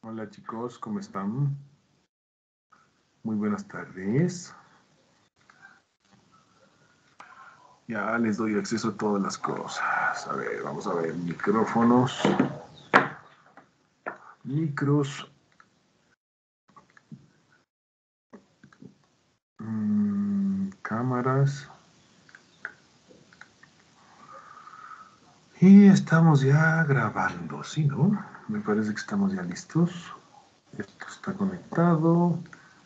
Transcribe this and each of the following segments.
Hola chicos, ¿cómo están? Muy buenas tardes. Ya les doy acceso a todas las cosas. A ver, vamos a ver. Micrófonos. Micros. Cámaras. Y estamos ya grabando, ¿sí, no? Me parece que estamos ya listos. Esto está conectado.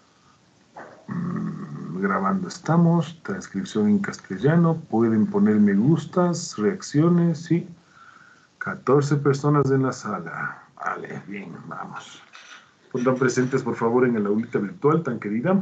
Grabando estamos. Transcripción en castellano. Pueden poner me gustas, reacciones, sí. 14 personas en la sala. Vale, bien, vamos. Pongan presentes, por favor, en el aulita virtual tan querida.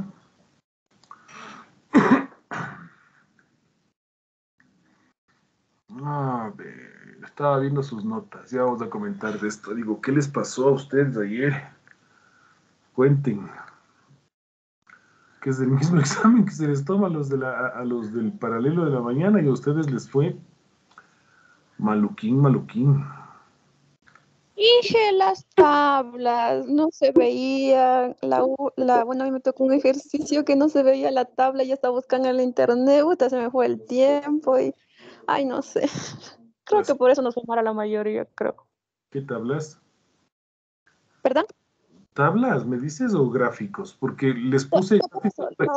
A ver, estaba viendo sus notas. Ya vamos a comentar de esto. Digo, ¿qué les pasó a ustedes ayer? Cuenten. Que es el mismo examen que se les toma a los del paralelo de la mañana y a ustedes les fue maluquín, maluquín. Dije las tablas, no se veía, bueno, a mí me tocó un ejercicio que no se veía la tabla, ya estaba buscando en la internet, puta, se me fue el tiempo y, ay, no sé, creo que Así, por eso nos fue mal a la mayoría, creo. ¿qué tablas? ¿Perdón? ¿Tablas, me dices, o gráficos? Porque les No, puse por gráficos eso, para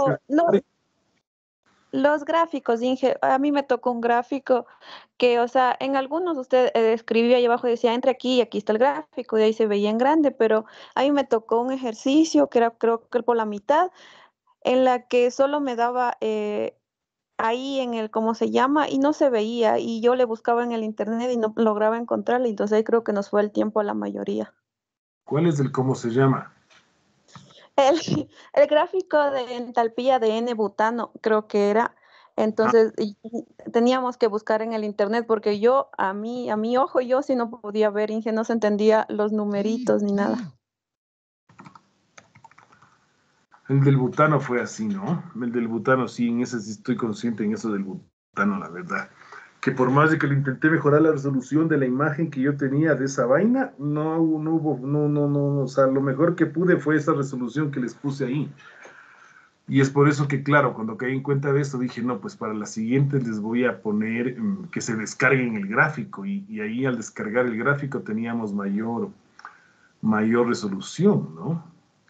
los gráficos, Inge, a mí me tocó un gráfico que, o sea, en algunos usted escribía ahí abajo y decía, entre aquí y aquí está el gráfico, y ahí se veía en grande, pero a mí me tocó un ejercicio que era, creo que por la mitad, en la que solo me daba ahí en el, ¿cómo se llama? Y no se veía, y yo le buscaba en el internet y no lograba encontrarle, entonces ahí creo que nos fue el tiempo a la mayoría. ¿Cuál es el cómo se llama? El, el gráfico de entalpía de N-butano, creo que era, Ah, entonces y teníamos que buscar en el internet, porque yo, a mi ojo, yo sí no podía ver, Inge, no se entendía los numeritos ni nada. el del butano fue así, ¿no? El del butano, sí, en ese sí estoy consciente en eso del butano, la verdad. Que por más de que le intenté mejorar la resolución de la imagen que yo tenía de esa vaina, no hubo, no, o sea, lo mejor que pude fue esa resolución que les puse ahí. Y es por eso que, claro, cuando caí en cuenta de esto, dije, no, pues para las siguientes les voy a poner que se descarguen el gráfico. Y ahí al descargar el gráfico teníamos mayor resolución, ¿no?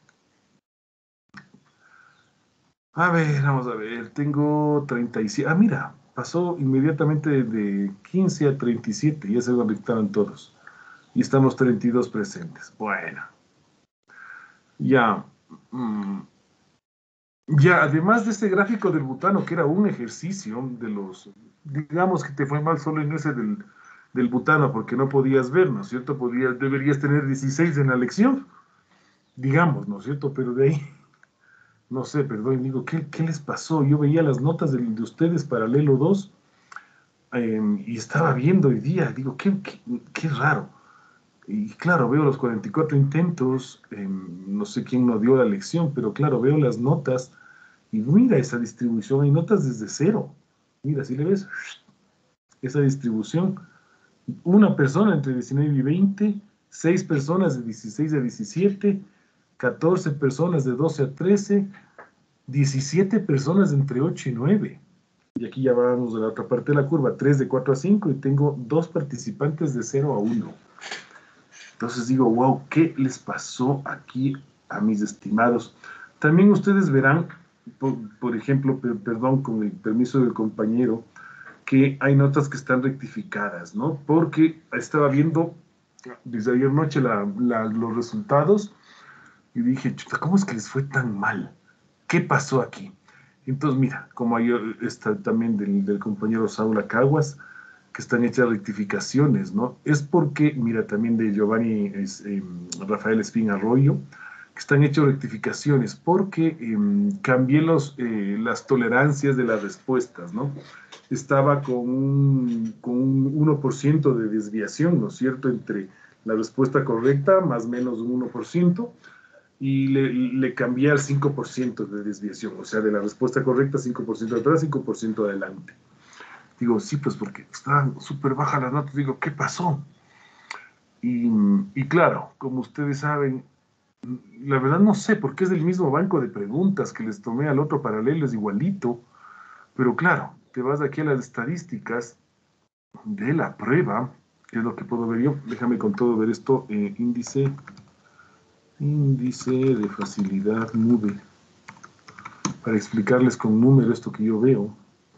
A ver, vamos a ver, tengo 37. Ah, mira, pasó inmediatamente de 15 a 37, ya se conectaron todos. Y estamos 32 presentes. Bueno, ya. mm, ya, además de este gráfico del butano, que era un ejercicio de los, digamos que te fue mal solo en ese del butano, porque no podías ver, ¿no es cierto? Deberías tener 16 en la lección, digamos, ¿no es cierto? Pero de ahí. No sé, perdón, digo, ¿qué les pasó? Yo veía las notas de ustedes, paralelo 2, y estaba viendo hoy día, digo, qué raro. Y claro, veo los 44 intentos, no sé quién nos dio la lección, pero claro, veo las notas y mira esa distribución, hay notas desde cero. Mira, si le ves esa distribución, una persona entre 19 y 20, 6 personas de 16 a 17, 14 personas de 12 a 13, 17 personas entre 8 y 9. Y aquí ya vamos de la otra parte de la curva, 3 de 4 a 5 y tengo 2 participantes de 0 a 1. Entonces digo, wow, ¿qué les pasó aquí a mis estimados? También ustedes verán, por ejemplo, perdón, con el permiso del compañero, que hay notas que están rectificadas, ¿no? Porque estaba viendo desde ayer noche los resultados y dije, chuta, ¿cómo es que les fue tan mal? ¿Qué pasó aquí? Entonces, mira, como hay está también del compañero Saúl Caguas, que están hechas rectificaciones, ¿no? Es porque, mira, también de Giovanni Rafael Espín Arroyo, que están hechas rectificaciones, porque cambié las tolerancias de las respuestas, ¿no? Estaba con un 1% de desviación, ¿no es cierto?, entre la respuesta correcta más menos un 1%, y le cambié al 5% de desviación, o sea, de la respuesta correcta, 5% atrás, 5% adelante. Digo, sí, pues porque estaban súper bajas las notas, digo, ¿qué pasó? Y, y claro, como ustedes saben, La verdad no sé, porque es del mismo banco de preguntas que les tomé al otro paralelo, es igualito. Pero claro, te vas aquí a las estadísticas de la prueba, que es lo que puedo ver yo. Déjame con todo ver esto. Índice de facilidad nube. Para explicarles con número esto que yo veo.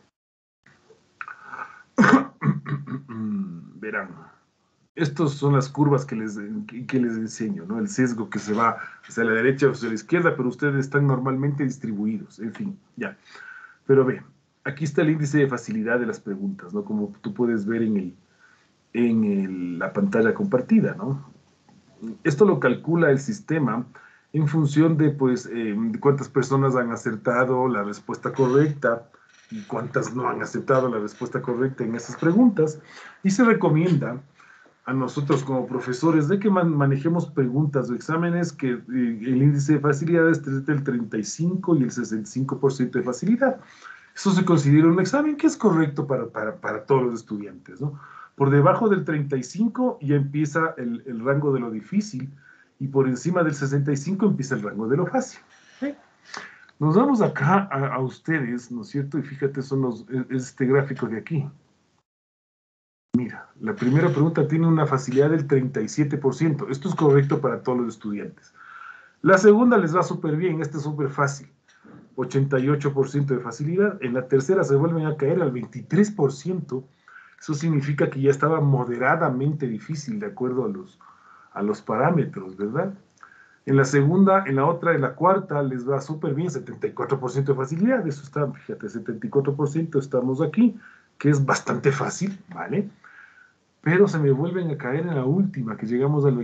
Verán. Estas son las curvas que les enseño, ¿no? El sesgo que se va hacia la derecha o hacia la izquierda, pero ustedes están normalmente distribuidos. En fin, ya. Pero ve, aquí está el índice de facilidad de las preguntas, ¿no? Como tú puedes ver la pantalla compartida, ¿no? Esto lo calcula el sistema en función de, pues, cuántas personas han acertado la respuesta correcta y cuántas no han aceptado la respuesta correcta en esas preguntas. Y se recomienda a nosotros como profesores de que manejemos preguntas o exámenes que el índice de facilidad es entre el 35 y el 65% de facilidad. Eso se considera un examen que es correcto para todos los estudiantes, ¿no? Por debajo del 35 ya empieza el rango de lo difícil y por encima del 65 empieza el rango de lo fácil. ¿Sí? Nos vamos acá a ustedes, ¿no es cierto? Y fíjate, es este gráfico de aquí. Mira, la primera pregunta tiene una facilidad del 37%. Esto es correcto para todos los estudiantes. La segunda les va súper bien, esta es súper fácil. 88% de facilidad. En la tercera se vuelven a caer al 23%. Eso significa que ya estaba moderadamente difícil de acuerdo a los parámetros, ¿verdad? En la segunda, en la otra, en la cuarta les va súper bien, 74% de facilidad. Eso está, fíjate, 74% estamos aquí, que es bastante fácil, ¿vale? Pero se me vuelven a caer en la última, que llegamos al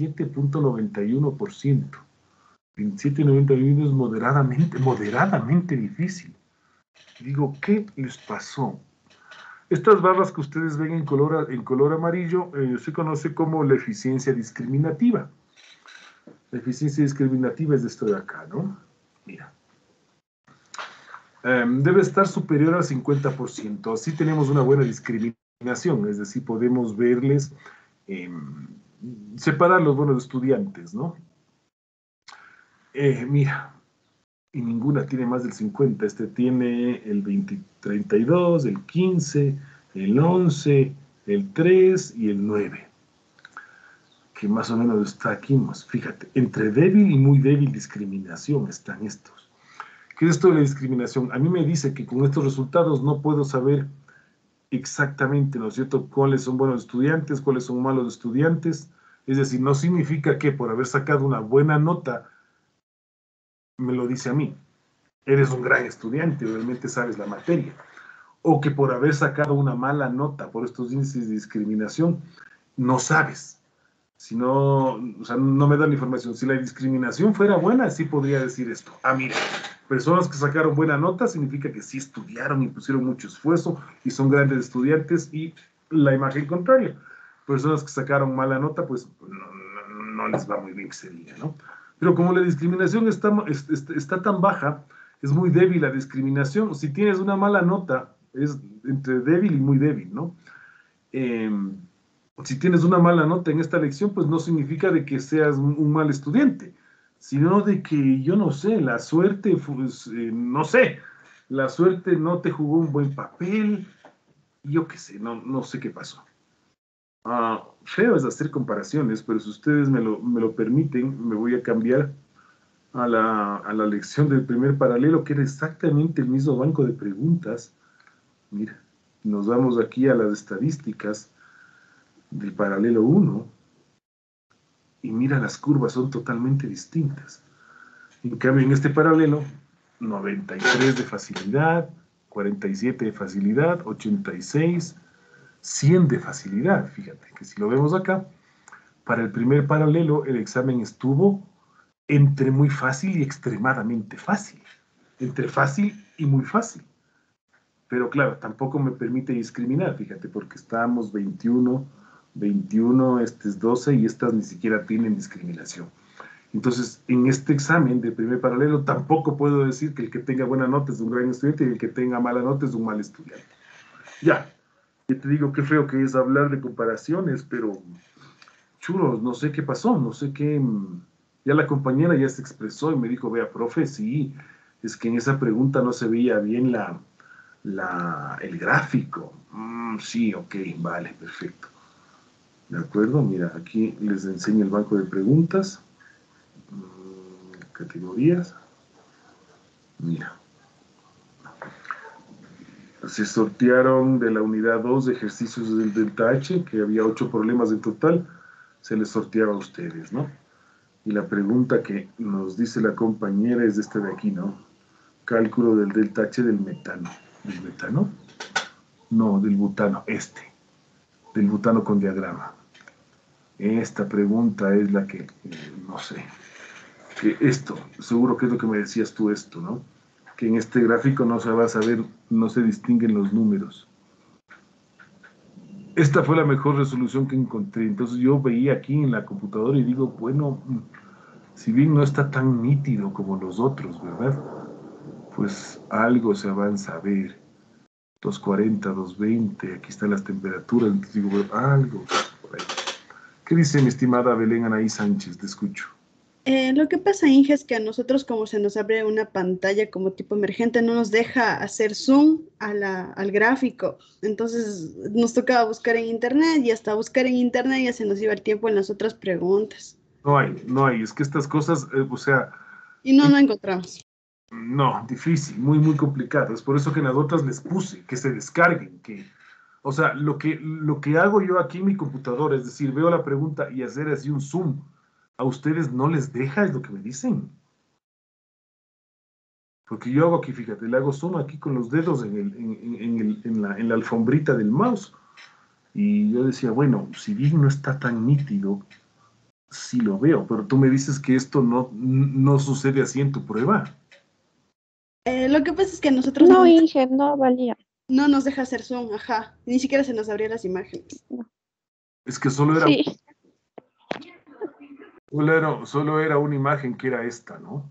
27.91%. 27.91 es moderadamente difícil. Digo, ¿qué les pasó? Estas barras que ustedes ven en color amarillo se conoce como la eficiencia discriminativa. La eficiencia discriminativa es esto de acá, ¿no? Mira. Debe estar superior al 50%. Así tenemos una buena discriminación, es decir, podemos verles, separar los buenos estudiantes, ¿no? Mira, y ninguna tiene más del 50. Este tiene el 32, el 15, el 11, el 3 y el 9. Que más o menos está aquí, más. Fíjate, entre débil y muy débil discriminación están estos. ¿Qué es esto de la discriminación? A mí me dice que con estos resultados no puedo saber exactamente, ¿no es cierto?, cuáles son buenos estudiantes, cuáles son malos estudiantes. Es decir, no significa que por haber sacado una buena nota me lo dice a mí. Eres un gran estudiante, realmente sabes la materia. O que por haber sacado una mala nota por estos índices de discriminación, no sabes. Si no, o sea, no me da la información. Si la discriminación fuera buena, sí podría decir esto. Ah, mira, personas que sacaron buena nota significa que sí estudiaron y pusieron mucho esfuerzo y son grandes estudiantes, y la imagen contraria. Personas que sacaron mala nota, pues no les va muy bien que se diga, ¿no? Pero como la discriminación está tan baja, es muy débil la discriminación. Si tienes una mala nota, es entre débil y muy débil, ¿no? Si tienes una mala nota en esta lección, pues no significa de que seas un mal estudiante, sino de que, yo no sé, la suerte, pues, no sé, la suerte no te jugó un buen papel, yo qué sé, no sé qué pasó. Feo es hacer comparaciones, pero si ustedes me lo permiten, me voy a cambiar a la lección del primer paralelo, que era exactamente el mismo banco de preguntas. Mira, nos vamos aquí a las estadísticas del paralelo 1 y mira, las curvas son totalmente distintas. En cambio, en este paralelo, 93 de facilidad, 47 de facilidad, 86, 100 de facilidad. Fíjate que si lo vemos acá, para el primer paralelo el examen estuvo entre muy fácil y extremadamente fácil. Entre fácil y muy fácil. Pero claro, tampoco me permite discriminar, fíjate, porque estamos 21, este es 12 y estas ni siquiera tienen discriminación. Entonces, en este examen de primer paralelo tampoco puedo decir que el que tenga buena nota es un gran estudiante y el que tenga mala nota es un mal estudiante. Ya, yo te digo qué feo que es hablar de comparaciones, pero chulos, no sé qué pasó, no sé qué, Ya la compañera ya se expresó y me dijo, vea, profe, sí, es que en esa pregunta no se veía bien el gráfico. Sí, ok, vale, perfecto. De acuerdo, mira, aquí les enseño el banco de preguntas, categorías. Mira, se sortearon de la unidad 2 de ejercicios del delta H, que había 8 problemas en total, se les sorteaba a ustedes, ¿no? Y la pregunta que nos dice la compañera es esta de aquí, ¿no? Cálculo del delta H del metano. ¿Del metano? No, del butano, del butano con diagrama. Esta pregunta es la que, no sé, que esto, seguro que es lo que me decías tú esto, ¿no? Que en este gráfico no se va a saber, no se distinguen los números. Esta fue la mejor resolución que encontré. Entonces yo veía aquí en la computadora y digo, bueno, si bien no está tan nítido como los otros, ¿verdad? Pues algo se avanza a ver. 240, 220, aquí están las temperaturas. Entonces digo, bueno, algo por ahí. ¿Qué dice mi estimada Belén Anaí Sánchez? Te escucho. Lo que pasa, Inge, es que a nosotros como se nos abre una pantalla como tipo emergente, no nos deja hacer zoom al gráfico. Entonces nos tocaba buscar en internet y hasta buscar en internet ya se nos iba el tiempo en las otras preguntas. No hay, es que estas cosas, o sea, Y no encontramos. no, difícil, muy, muy complicado. Es por eso que en las otras les puse, que se descarguen, que, o sea, lo que hago yo aquí en mi computadora, es decir, veo la pregunta y hacer así un zoom, a ustedes no les deja, es lo que me dicen. Porque yo hago aquí, fíjate, le hago zoom aquí con los dedos en la alfombrita del mouse. Y yo decía, bueno, si bien no está tan nítido, sí lo veo, pero tú me dices que esto no sucede así en tu prueba. Lo que pasa es que a nosotros No, Inge, no valía. no nos deja hacer zoom, ajá. Ni siquiera se nos abrían las imágenes. No. Es que solo era, Sí, solo era una imagen que era esta, ¿no?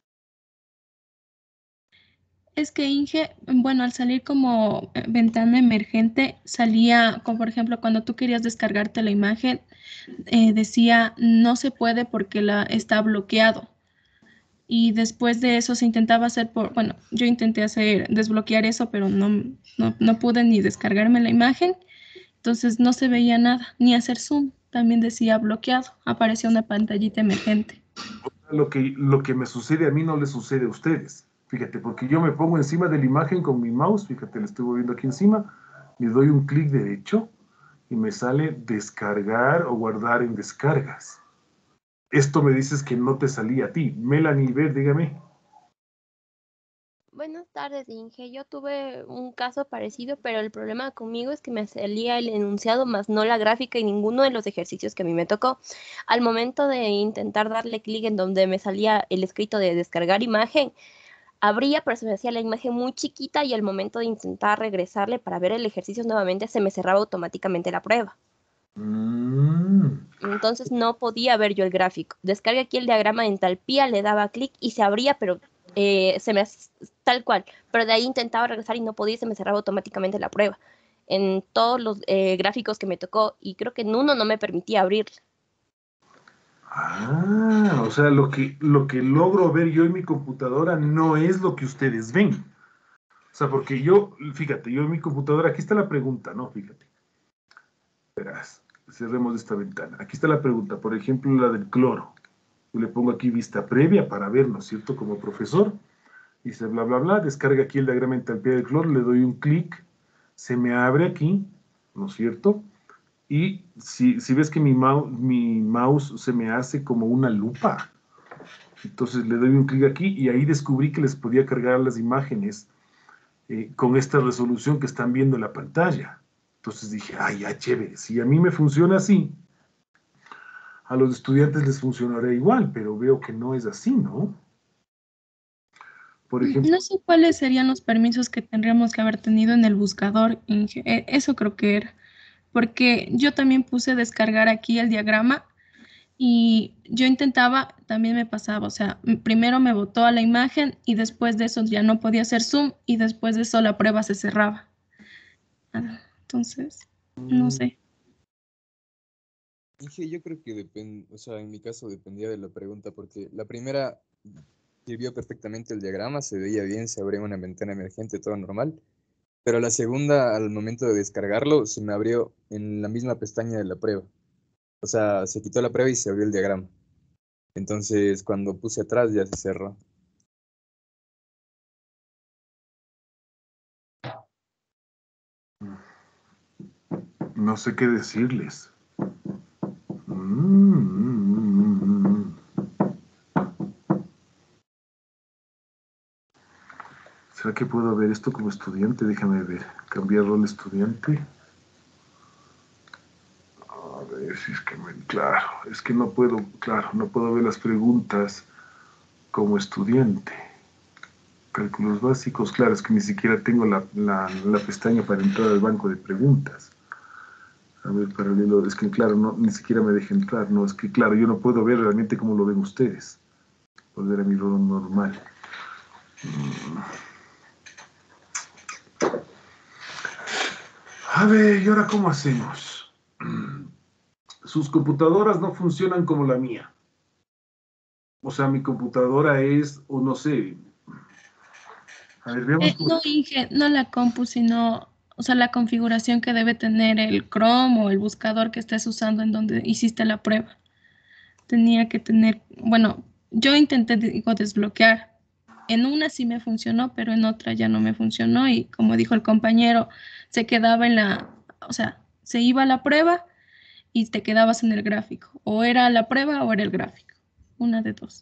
Es que Inge, bueno, al salir como ventana emergente, salía, como por ejemplo, cuando tú querías descargarte la imagen, decía no se puede porque está bloqueado. Y después de eso se intentaba hacer bueno, yo intenté desbloquear eso, pero no pude ni descargarme la imagen, entonces no se veía nada, ni hacer zoom, también decía bloqueado, aparecía una pantallita emergente. Lo que me sucede a mí no le sucede a ustedes. Fíjate, porque yo me pongo encima de la imagen con mi mouse, fíjate, le estoy moviendo aquí encima, le doy un clic derecho y me sale descargar o guardar en descargas. Esto me dices que no te salía a ti. Melanie, ver, dígame. Buenas tardes, Inge. Yo tuve un caso parecido, pero el problema conmigo es que me salía el enunciado más no la gráfica y ninguno de los ejercicios que a mí me tocó. Al momento de intentar darle clic en donde me salía el escrito de descargar imagen, abría, pero se me hacía la imagen muy chiquita y al momento de intentar regresarle para ver el ejercicio nuevamente se me cerraba automáticamente la prueba. Mm. Entonces no podía ver yo el gráfico. Descargué aquí el diagrama de entalpía, le daba clic y se abría, pero se me tal cual. Pero de ahí intentaba regresar y no podía y se me cerraba automáticamente la prueba. En todos los gráficos que me tocó y creo que en uno no me permitía abrirla. O sea, lo que logro ver yo en mi computadora no es lo que ustedes ven. O sea, porque yo, fíjate, yo en mi computadora, aquí está la pregunta, ¿no? Fíjate. Verás, cerremos esta ventana. Aquí está la pregunta, por ejemplo, la del cloro. Yo le pongo aquí vista previa para ver, ¿no es cierto? Como profesor. Dice bla, bla, bla. Descarga aquí el diagrama de entalpía del cloro, le doy un clic, se me abre aquí, ¿no es cierto? Y si ves que mi mouse se me hace como una lupa. Entonces le doy un clic aquí y ahí descubrí que les podía cargar las imágenes con esta resolución que están viendo en la pantalla. Entonces dije, ay, ya, chévere, si a mí me funciona así, a los estudiantes les funcionará igual, pero veo que no es así, ¿no? Por ejemplo, No sé cuáles serían los permisos que tendríamos que haber tenido en el buscador, Inge. Eso creo que era, porque yo también puse descargar aquí el diagrama y yo intentaba, también me pasaba, o sea, primero me botó a la imagen y después de eso ya no podía hacer zoom y después de eso la prueba se cerraba. Entonces, no sé. Dije, yo creo que depende, o sea, en mi caso dependía de la pregunta, porque la primera vio perfectamente el diagrama, se veía bien, se abría una ventana emergente, todo normal, pero la segunda, al momento de descargarlo, se me abrió en la misma pestaña de la prueba. O sea, se quitó la prueba y se abrió el diagrama. Entonces, cuando puse atrás ya se cerró. No sé qué decirles. Mm. ¿Será que puedo ver esto como estudiante? Déjame ver. Cambiar rol estudiante. A ver si es que claro, es que no puedo, claro, no puedo ver las preguntas como estudiante. Cálculos básicos, claro, es que ni siquiera tengo la pestaña para entrar al banco de preguntas. A ver, paralelo, es que claro, no, ni siquiera me deja entrar, no, es que claro, yo no puedo ver realmente cómo lo ven ustedes. Volver a mi rol normal. A ver, ¿y ahora cómo hacemos? Sus computadoras no funcionan como la mía. O sea, mi computadora es, o no sé. A ver, veamos cómo. No, Inge, no la compu, sino, o sea, la configuración que debe tener el Chrome o el buscador que estés usando en donde hiciste la prueba. Tenía que tener, bueno, yo intenté, digo, desbloquear. En una sí me funcionó, pero en otra ya no me funcionó y como dijo el compañero, se quedaba en la, o sea, se iba a la prueba y te quedabas en el gráfico. O era la prueba o era el gráfico. Una de dos.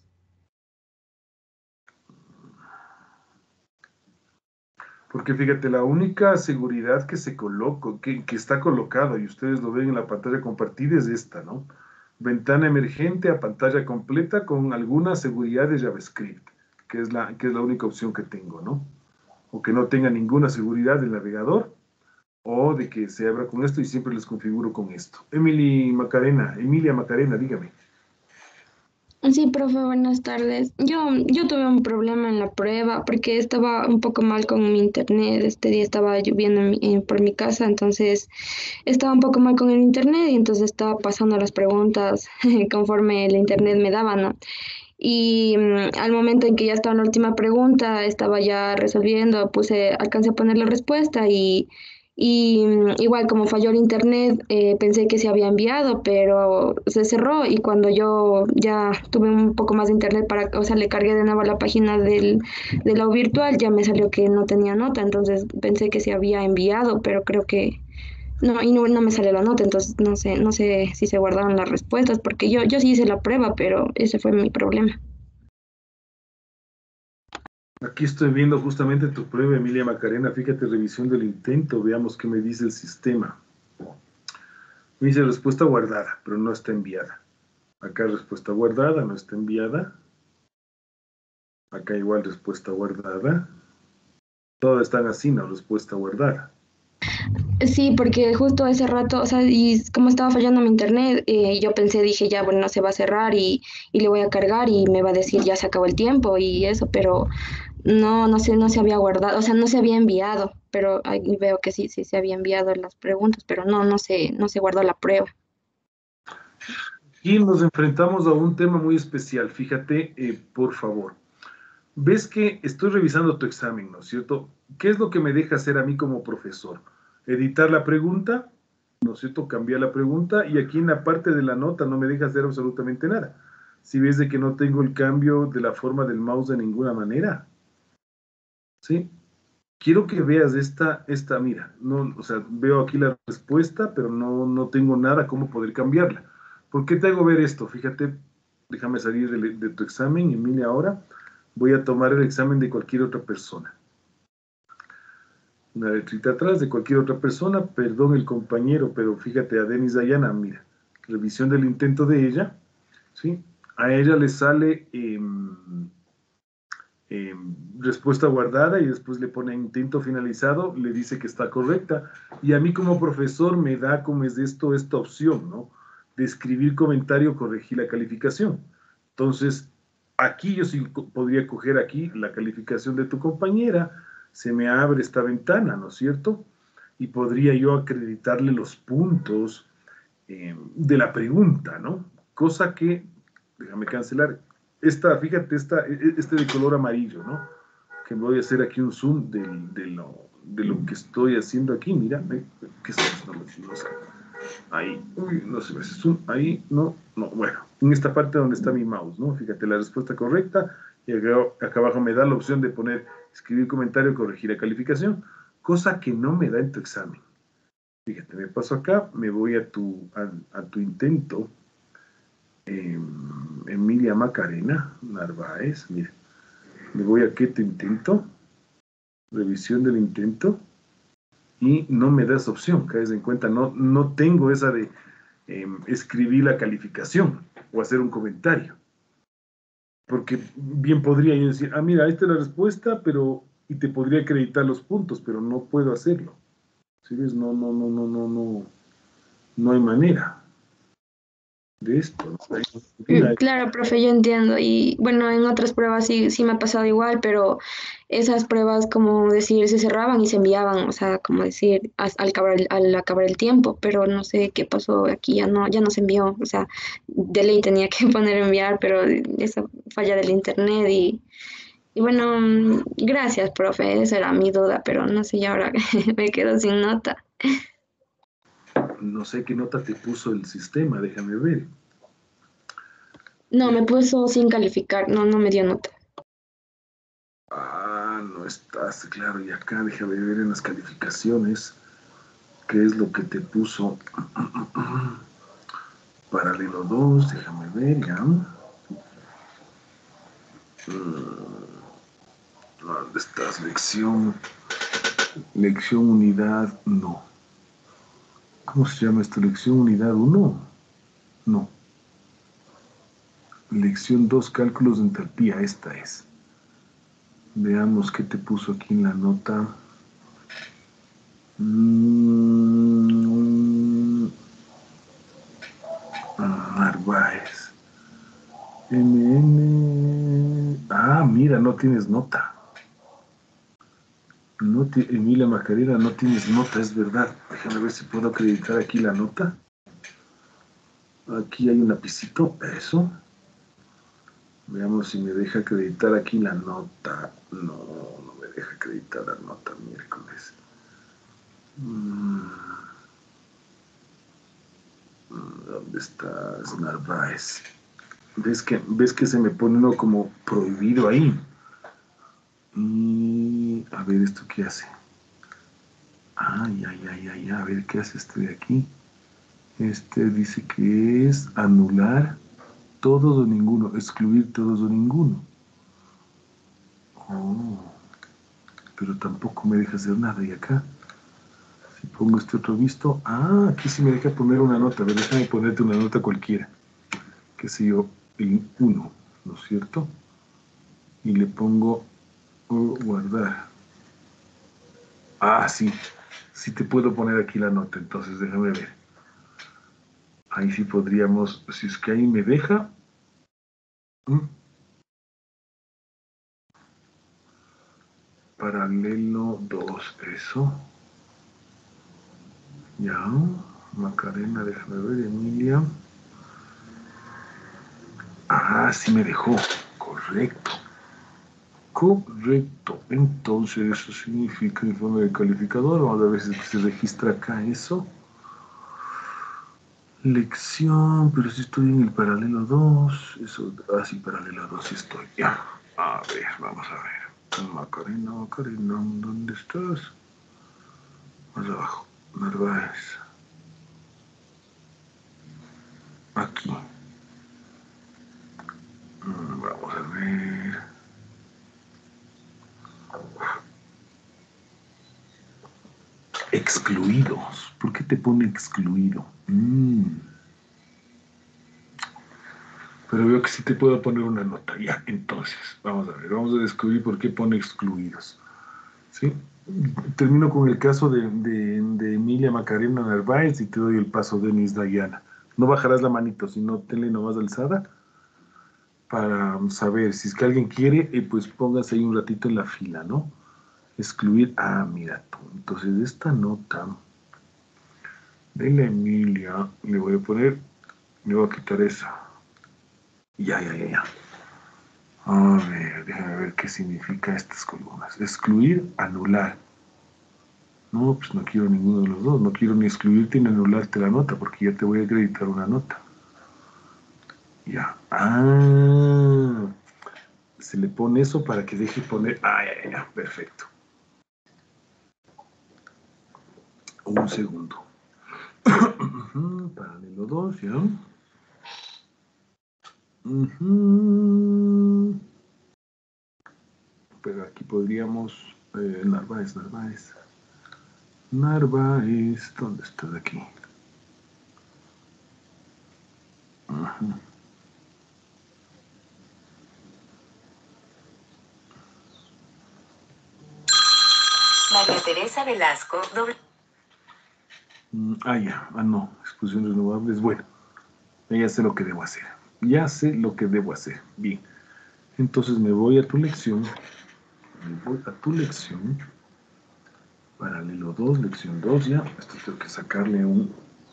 Porque fíjate, la única seguridad que se coloca, que está colocada, y ustedes lo ven en la pantalla compartida, es esta, ¿no? Ventana emergente a pantalla completa con alguna seguridad de JavaScript, que es la única opción que tengo, ¿no? O que no tenga ninguna seguridad del navegador, o de que se abra con esto y siempre les configuro con esto. Emilia Macarena, dígame. Sí, profe, buenas tardes. Yo tuve un problema en la prueba porque estaba un poco mal con mi internet. Este día estaba lloviendo por mi casa, entonces estaba un poco mal con el internet y entonces estaba pasando las preguntas conforme el internet me daba, ¿no? Y al momento en que ya estaba en la última pregunta, estaba ya resolviendo, alcancé a poner la respuesta y igual como falló el internet, pensé que se había enviado, pero se cerró y cuando yo ya tuve un poco más de internet o sea, le cargué de nuevo a la página de la virtual, ya me salió que no tenía nota, entonces pensé que se había enviado, pero creo que no, y no me sale la nota, entonces no sé si se guardaron las respuestas, porque yo sí hice la prueba, pero ese fue mi problema. Aquí estoy viendo justamente tu prueba, Emilia Macarena. Fíjate, revisión del intento. Veamos qué me dice el sistema. Me dice respuesta guardada, pero no está enviada. Acá respuesta guardada, no está enviada. Acá igual respuesta guardada. Todas están así, no respuesta guardada. Sí, porque justo ese rato, o sea, y como estaba fallando mi internet, yo pensé, dije, ya, bueno, se va a cerrar y le voy a cargar y me va a decir, ya se acabó el tiempo y eso, pero no se había guardado, o sea, no se había enviado, pero ahí veo que sí se había enviado las preguntas, pero no se guardó la prueba. Y nos enfrentamos a un tema muy especial. Fíjate, por favor. Ves que estoy revisando tu examen, ¿no es cierto? ¿Qué es lo que me deja hacer a mí como profesor? Editar la pregunta, ¿no es cierto? Cambiar la pregunta y aquí en la parte de la nota no me deja hacer absolutamente nada. Si ves de que no tengo el cambio de la forma del mouse de ninguna manera, ¿sí? Quiero que veas mira, no, o sea, veo aquí la respuesta, pero no tengo nada cómo poder cambiarla. ¿Por qué te hago ver esto? Fíjate, déjame salir de tu examen, Emilia, ahora. Voy a tomar el examen de cualquier otra persona. Una letrita atrás de cualquier otra persona, perdón el compañero, pero fíjate, a Denis Dayana, mira, revisión del intento de ella, ¿sí? A ella le sale respuesta guardada y después le pone intento finalizado, le dice que está correcta. Y a mí como profesor me da como es esto, esta opción, ¿no? De escribir comentario, corregir la calificación. Entonces, aquí yo sí podría coger aquí la calificación de tu compañera, se me abre esta ventana, ¿no es cierto? Y podría yo acreditarle los puntos de la pregunta, ¿no? Cosa que, déjame cancelar, fíjate, este de color amarillo, ¿no? Que voy a hacer aquí un zoom de lo que estoy haciendo aquí, mira, ¿qué es esto? No sé. Ahí, uy, no se me hace zoom, ahí, no, bueno, en esta parte donde está mi mouse, ¿no? Fíjate la respuesta correcta, y acá abajo me da la opción de poner, escribir comentario, corregir la calificación, cosa que no me da en tu examen. Fíjate, me paso acá, me voy a tu intento, Emilia Macarena Narváez, mira, me voy a tu intento, revisión del intento, y no me da esa opción, caes en cuenta, no tengo esa de escribir la calificación o hacer un comentario. Porque bien podría yo decir, mira, esta es la respuesta, y te podría acreditar los puntos, pero no puedo hacerlo. ¿Sí ves? No hay manera de esto. Claro, profe, yo entiendo. Y bueno, en otras pruebas sí me ha pasado igual, pero esas pruebas, como decir, se cerraban y se enviaban, o sea, como decir, al acabar el tiempo, pero no sé qué pasó aquí, ya no se envió, o sea, de ley tenía que poner enviar, pero esa falla del internet y bueno, gracias, profe, esa era mi duda, pero no sé, ya ahora me quedo sin nota. No sé qué nota te puso el sistema, déjame ver. No, me puso sin calificar, no me dio nota. No estás, claro, y acá déjame ver en las calificaciones qué es lo que te puso. Paralelo 2, déjame ver, ya. ¿Dónde estás? Lección unidad, no. ¿Cómo se llama esta lección? ¿Unidad 1? No. Lección 2, cálculos de entalpía, esta es. Veamos qué te puso aquí en la nota. Narváez. Mira, no tienes nota. Emilia Macarena, no tienes nota, es verdad. Déjame ver si puedo acreditar aquí la nota. Aquí hay un lapicito, eso. Veamos si me deja acreditar aquí la nota. No me deja acreditar la nota miércoles. ¿Dónde estás, Narváez? ¿Ves que se me pone uno como prohibido ahí? Y a ver, ¿esto qué hace? A ver, ¿qué hace este de aquí? Este dice que es anular todos o ninguno, excluir todos o ninguno. Pero tampoco me deja hacer nada. Y acá, si pongo este otro visto, aquí sí me deja poner una nota. A ver, déjame ponerte una nota cualquiera. Qué sé yo, el 1, ¿no es cierto? Y le pongo guardar. Sí te puedo poner aquí la nota, entonces déjame ver. Ahí sí podríamos, si es que ahí me deja. Paralelo 2, eso. Ya, Macarena, déjame ver, Emilia. Sí me dejó, correcto. Entonces eso significa informe del calificador. Vamos a ver si se registra acá eso. Lección, pero si estoy en el paralelo 2. Eso, sí, paralelo 2 sí estoy. Ya, a ver, vamos a ver. Macarena, ¿dónde estás? Más abajo, Narváez. Aquí. Vamos a ver. Excluidos. ¿Por qué te pone excluido? Pero veo que sí te puedo poner una nota. Ya, entonces, vamos a ver. Vamos a descubrir por qué pone excluidos. ¿Sí? Termino con el caso de Emilia Macarena Narváez y te doy el paso de Miss Dayana. No bajarás la manito, sino tenle nomás alzada para saber. Si es que alguien quiere, pues póngase ahí un ratito en la fila, ¿no? Excluir. Mira tú. Entonces, esta nota De la Emilia, le voy a poner, le voy a quitar esa. Ya. A ver, déjame ver qué significa estas columnas. Excluir, anular. No, pues no quiero ninguno de los dos. No quiero ni excluirte ni anularte la nota, porque ya te voy a acreditar una nota. Ya. Ah, se le pone eso para que deje poner. Ah, ya, perfecto. Un segundo. Paralelo 2, ya. Pero aquí podríamos. Narváez. ¿Dónde estás aquí? María Teresa Velasco, doble. Ya. No. Exclusión renovables. Bueno, ya sé lo que debo hacer. Bien. Entonces me voy a tu lección. Paralelo 2, lección 2, ya. Esto tengo que sacarle un...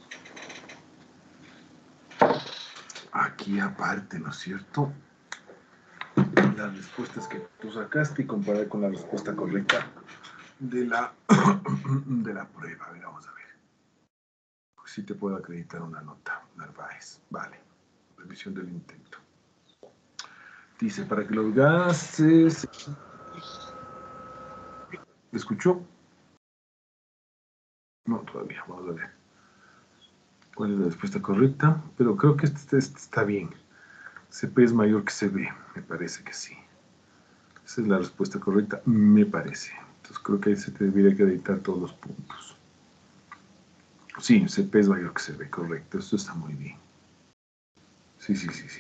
Aquí aparte, ¿no es cierto? Las respuestas que tú sacaste y comparar con la respuesta correcta de la, de la prueba. A ver, vamos a ver. Pues sí te puedo acreditar una nota, Narváez. Vale. Revisión del intento. Dice, para que los gases... ¿Me escuchó? No, todavía. Vamos a ver. ¿Cuál es la respuesta correcta? Pero creo que este está bien. CP es mayor que CB. Me parece que sí. Esa es la respuesta correcta, me parece. Entonces creo que ahí se te debería acreditar todos los puntos. Sí, CP es mayor que CB, correcto. Esto está muy bien. Sí.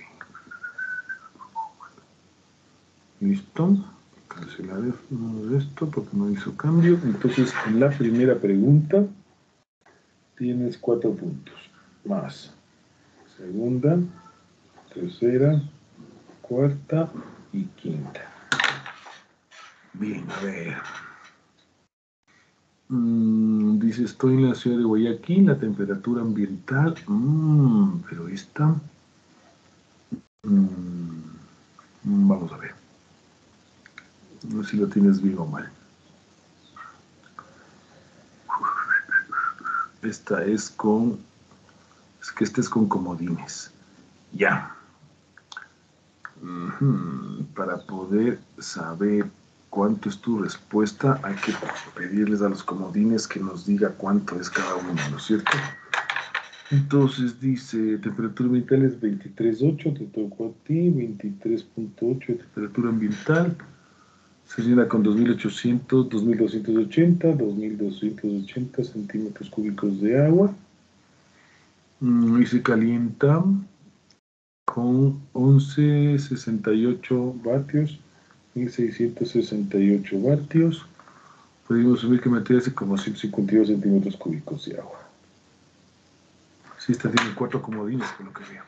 Listo. Cancelar esto porque no hizo cambio. Entonces, en la primera pregunta tienes 4 puntos. Más. Segunda, tercera, cuarta y quinta. Bien, a ver. Dice, estoy en la ciudad de Guayaquil, la temperatura ambiental. Pero esta... vamos a ver. No sé si lo tienes bien o mal. Esta es con... Es que este es con comodines. Ya. Para poder saber cuánto es tu respuesta, hay que pedirles a los comodines que nos diga cuánto es cada uno, ¿no es cierto? Entonces dice, temperatura ambiental es 23.8, te tocó a ti, 23.8 de temperatura ambiental. Se llena con 2.800, 2.280 centímetros cúbicos de agua. Y se calienta con 1168 vatios, 1668 vatios. Podemos asumir que materia hace como 152 centímetros cúbicos de agua. Sí, esta tiene 4 comodines, por lo que veo.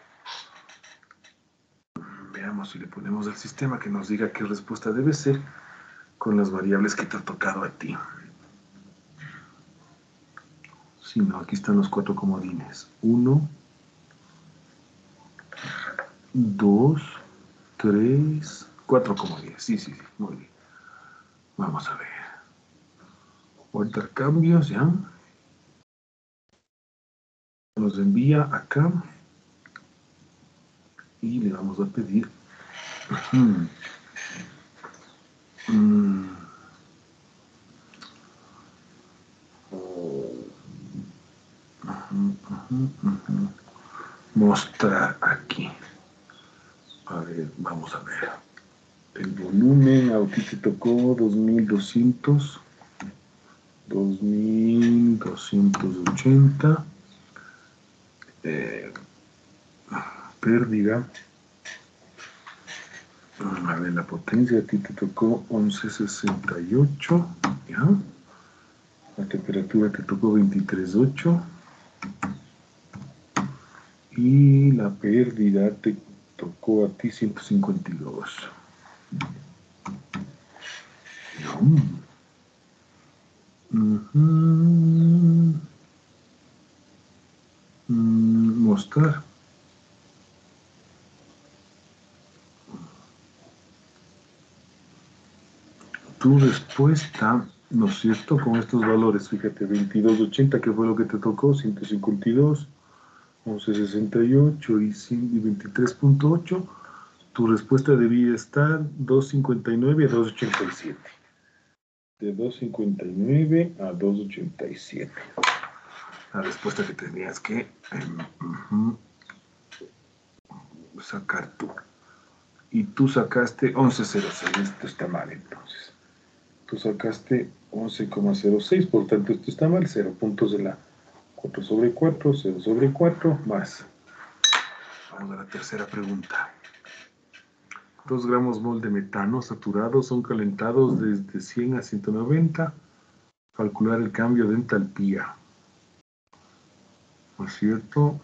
Veamos si le ponemos al sistema que nos diga qué respuesta debe ser con las variables que te ha tocado a ti. Sí, no, aquí están los 4 comodines. 1, 2, 3, 4 comodines. Sí, muy bien. Vamos a ver. Guardar cambios, ya. Nos envía acá. Y le vamos a pedir. Mostrar aquí. A ver, vamos a ver. El volumen, aquí te tocó 2200, 2280. Pérdida. A ver, la potencia a ti te tocó 1168. ¿Ya? La temperatura te tocó 23.8. Y la pérdida te tocó a ti 152. Mostrar. Tu respuesta, ¿no es cierto? Con estos valores, fíjate, 22.80, que fue lo que te tocó, 152, 11.68 y 23.8. Tu respuesta debía estar 2.59 a 2.87. De 2.59 a 2.87. La respuesta que tenías que sacar tú. Y tú sacaste 11.06. Esto está mal, entonces. Tú sacaste 11,06, por tanto esto está mal. 0 puntos de la 4 sobre 4, 0 sobre 4, más. Vamos a la tercera pregunta. 2 gramos mol de metano saturados son calentados desde 100 a 190. Calcular el cambio de entalpía. ¿No es cierto?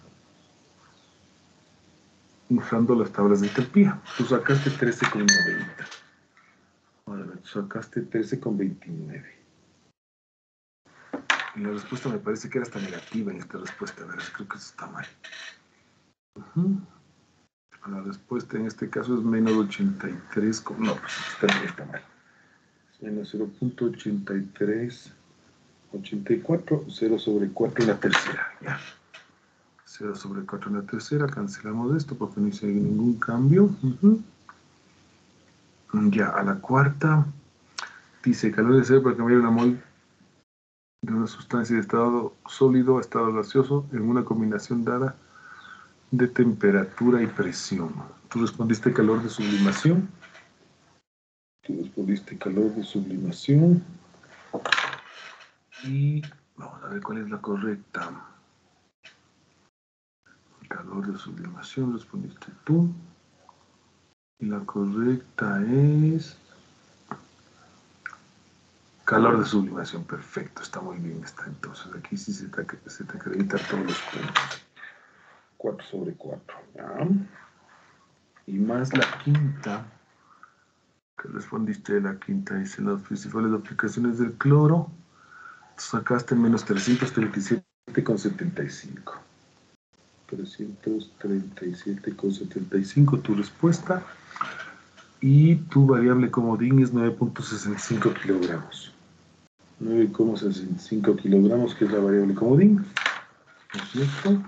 Usando las tablas de entalpía. Tú sacaste 13,90. Ahora, tú sacaste 13,29. Y la respuesta me parece que era hasta negativa en esta respuesta. A ver, creo que eso está mal. La respuesta en este caso es menos 83. No, pues está mal. Es menos 0.83. 84, 0 sobre 4 en la tercera. Ya. 0 sobre 4 en la tercera. Cancelamos esto porque no hice ningún cambio. Ya, a la cuarta. Dice calor necesario para cambiar una mol de una sustancia de estado sólido a estado gaseoso en una combinación dada de temperatura y presión. Tú respondiste calor de sublimación. Y vamos a ver cuál es la correcta. Calor de sublimación, respondiste tú. Y la correcta es calor de sublimación. Perfecto, está muy bien. Entonces aquí sí se te acreditan todos los puntos. 4 sobre 4. ¿Ya? Y más la quinta. ¿Qué respondiste de la quinta? Dice las principales aplicaciones del cloro. Sacaste menos 337,75. 337,75 tu respuesta. Y tu variable comodín es 9.65 kilogramos. 9,65 kilogramos, que es la variable comodín. ¿No es cierto?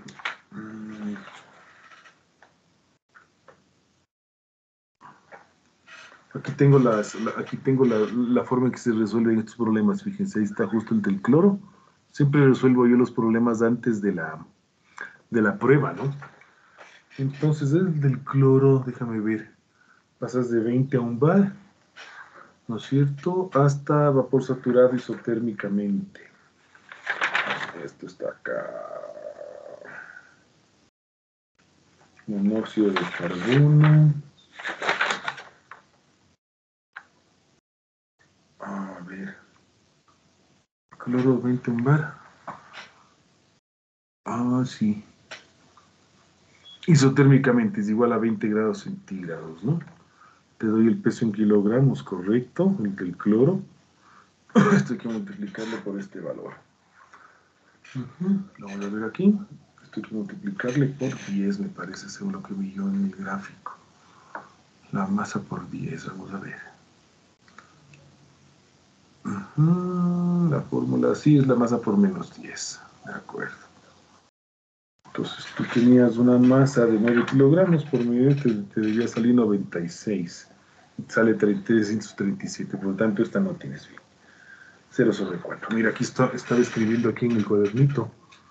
Aquí tengo la forma en que se resuelven estos problemas. Fíjense, ahí está justo el del cloro. Siempre resuelvo yo los problemas antes de la prueba, ¿no? Entonces, el del cloro, déjame ver. Pasas de 20 a 1 bar, ¿no es cierto? Hasta vapor saturado isotérmicamente. Esto está acá. Monóxido de carbono. A ver. Cloro 20 a 1 bar. Sí. Isotérmicamente es igual a 20 grados centígrados, ¿no? Te doy el peso en kilogramos, correcto, el del cloro. Esto hay que multiplicarlo por este valor. Lo voy a ver aquí. Esto hay que multiplicarle por 10, me parece, según lo que vi yo en mi gráfico. La masa por 10, vamos a ver. La fórmula sí es la masa por menos 10. De acuerdo. Entonces tú tenías una masa de 9 kilogramos, por medio te debía salir 96. Sale 337, por lo tanto esta no tienes bien. 0 sobre 4. Mira, aquí estaba escribiendo aquí en el cuadernito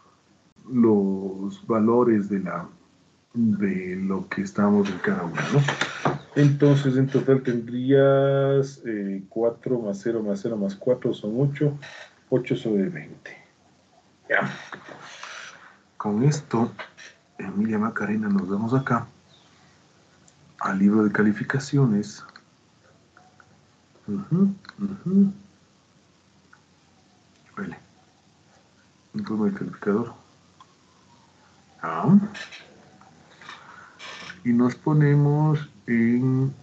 los valores de lo que estábamos en cada una, ¿no? Entonces en total tendrías 4 más 0 más 0 más 4 son 8. 8 sobre 20. Ya. Con esto, Emilia Macarena, nos vamos acá al libro de calificaciones. Vale. Informe del calificador. Y nos ponemos en...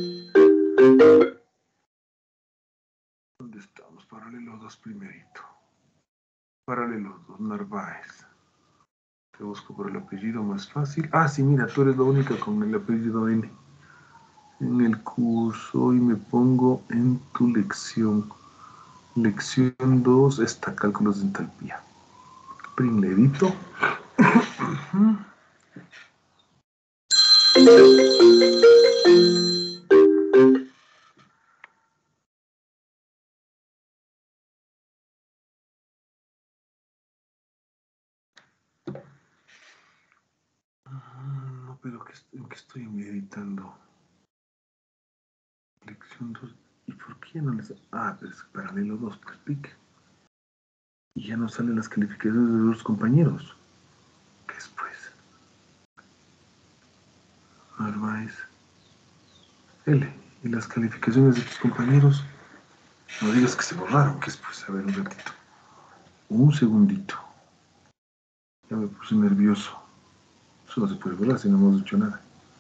¿Dónde estamos? Paralelo 2 primerito. Paralelo 2, Narváez. Te busco por el apellido más fácil. Ah, sí, mira, tú eres la única con el apellido N. En el curso y me pongo en tu lección. Lección 2, está cálculos de entalpía. Primerito. No, pero ¿en qué estoy meditando? Lección 2. ¿Y por qué no les... Ah, pero es paralelo 2, pues pique. Y ya no salen las calificaciones de los compañeros. ¿Qué es pues? Narváez. L. Y las calificaciones de tus compañeros. No digas que se borraron. ¿Qué es pues? A ver, un ratito. Un segundito. Ya me puse nervioso. Eso no se puede borrar si no hemos hecho nada.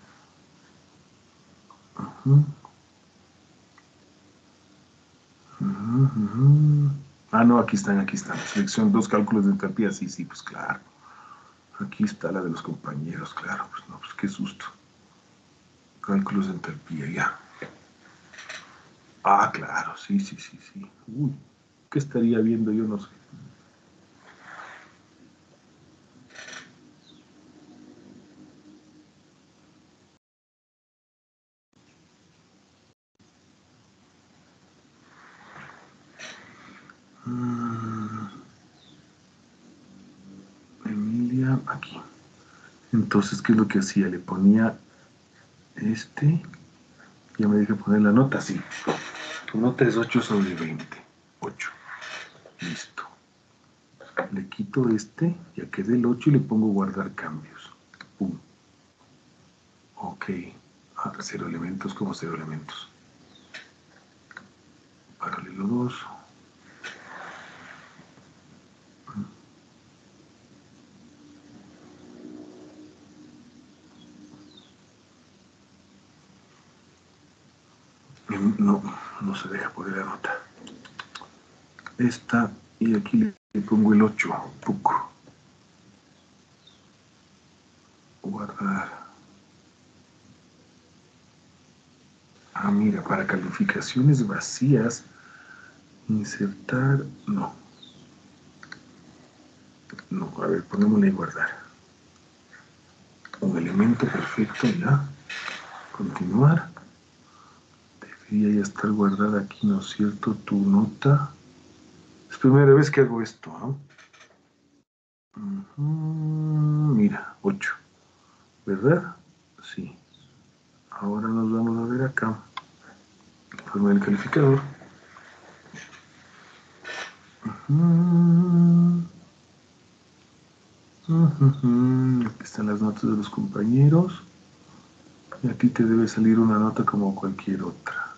Ah, no, aquí están. Selección 2, cálculos de entalpía. Sí, pues claro. Aquí está la de los compañeros, claro. Pues no, pues qué susto. Cálculos de entalpía, ya. Ah, claro, sí. Uy, ¿qué estaría viendo? Yo no sé. Emilia, aquí. Entonces, ¿qué es lo que hacía? Le ponía este. Ya me dije poner la nota, sí. Tu nota es 8/20. 8. Listo. Le quito este, ya quedé el 8 y le pongo guardar cambios. Pum. Ok. Ah, 0 elementos como 0 elementos. Paralelo 2. No se deja poner la nota. Esta, y aquí le pongo el 8. Puc. Guardar. Ah, mira, para calificaciones vacías, insertar, no. No, a ver, ponémosle guardar. Un elemento perfecto, ya. Continuar. Debería ya estar guardada aquí, ¿no es cierto? Tu nota. Es primera vez que hago esto, ¿no? Mira, 8. ¿Verdad? Sí. Ahora nos vamos a ver acá. Forma del calificador. Aquí están las notas de los compañeros. Y aquí te debe salir una nota como cualquier otra.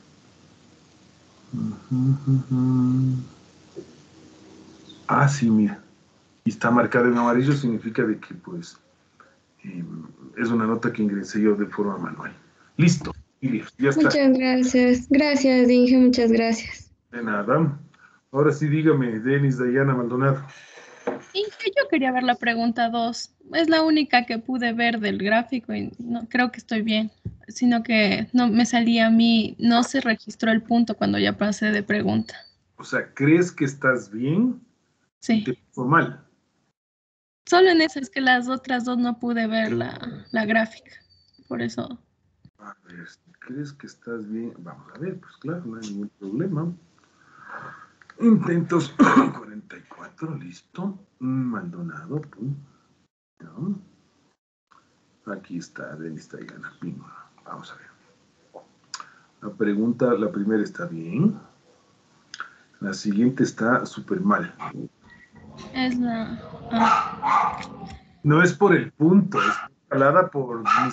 Ah, sí, mira. Y está marcada en amarillo, significa de que, pues, es una nota que ingresé yo de forma manual. Listo. Y ya está. Muchas gracias. Gracias, Inge, muchas gracias. De nada. Ahora sí, dígame, Denis Dayana Maldonado. Inge, yo quería ver la pregunta 2. Es la única que pude ver del gráfico y no creo que estoy bien, sino que no me salía a mí, no se registró el punto cuando ya pasé de pregunta. O sea, ¿crees que estás bien? Sí. Te puso mal. Solo en eso es que las otras dos no pude ver la gráfica. Por eso. A ver, si crees que estás bien, vamos a ver, pues claro, no hay ningún problema. Intentos 44, listo. Maldonado, pum. ¿No? Aquí está, Denis Dayana, pim. Vamos a ver. La pregunta, la primera está bien. La siguiente está súper mal. Es la... No es por el punto, es escalada por mis...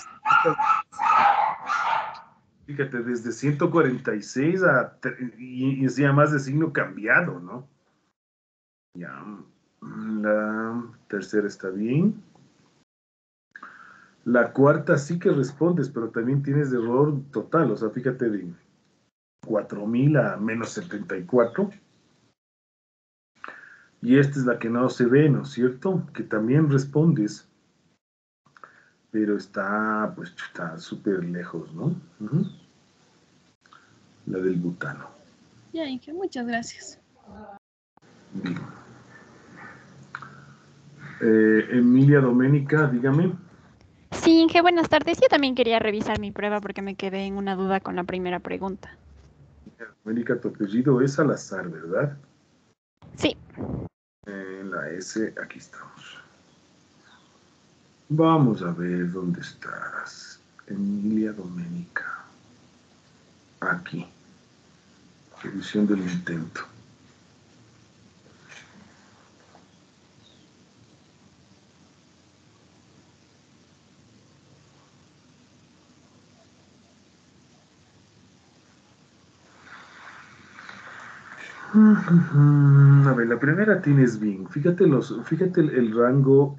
Fíjate, desde 146 y es ya más de signo cambiado, ¿no? Ya. La tercera está bien. La cuarta sí que respondes, pero también tienes error total. O sea, fíjate, de 4000 a menos 74. Y esta es la que no se ve, ¿no es cierto? Que también respondes, pero está, pues, está súper lejos, ¿no? Ujú. La del butano. Ya, Inge, muchas gracias. Bien. Emilia Doménica, dígame. Sí, Inge, buenas tardes. Yo también quería revisar mi prueba porque me quedé en una duda con la primera pregunta. Doménica, tu apellido es Salazar, ¿verdad? Sí. La S, aquí estamos. Vamos a ver dónde estás. Emilia Doménica. Aquí. Edición del intento. A ver, la primera tienes bien. Fíjate, fíjate el rango.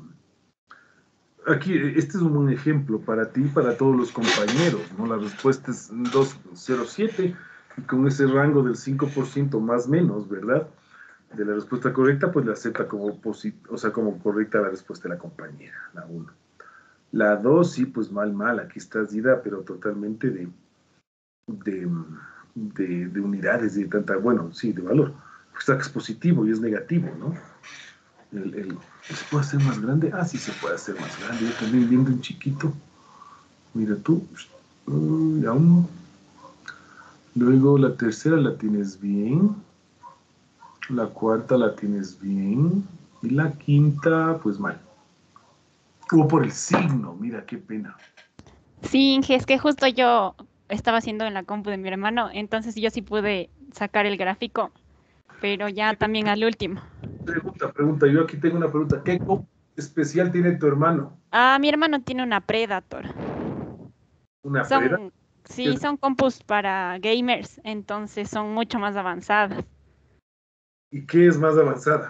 Aquí, este es un buen ejemplo para ti y para todos los compañeros, ¿no? La respuesta es 207 y con ese rango del 5% más menos, ¿verdad? De la respuesta correcta, pues la acepta como, o sea, como correcta la respuesta de la compañera, la 1. La 2, sí, pues mal, aquí estás ida, pero totalmente de, de unidades, de tanta, bueno, sí, de valor. Pues es positivo y es negativo, ¿no? ¿Se puede hacer más grande? Ah, sí se puede hacer más grande. Yo también viendo un chiquito. Mira tú. Aún. Luego la tercera la tienes bien. La cuarta la tienes bien. Y la quinta, pues mal. O por el signo. Mira, qué pena. Sí, Inge, es que justo yo estaba haciendo en la compu de mi hermano, entonces yo sí pude sacar el gráfico, pero ya también al último. Pregunta. Yo aquí tengo una pregunta. ¿Qué compu especial tiene tu hermano? Ah, mi hermano tiene una Predator. ¿Una Preda? Sí, son compus para gamers, entonces son mucho más avanzadas. ¿Y qué es más avanzada?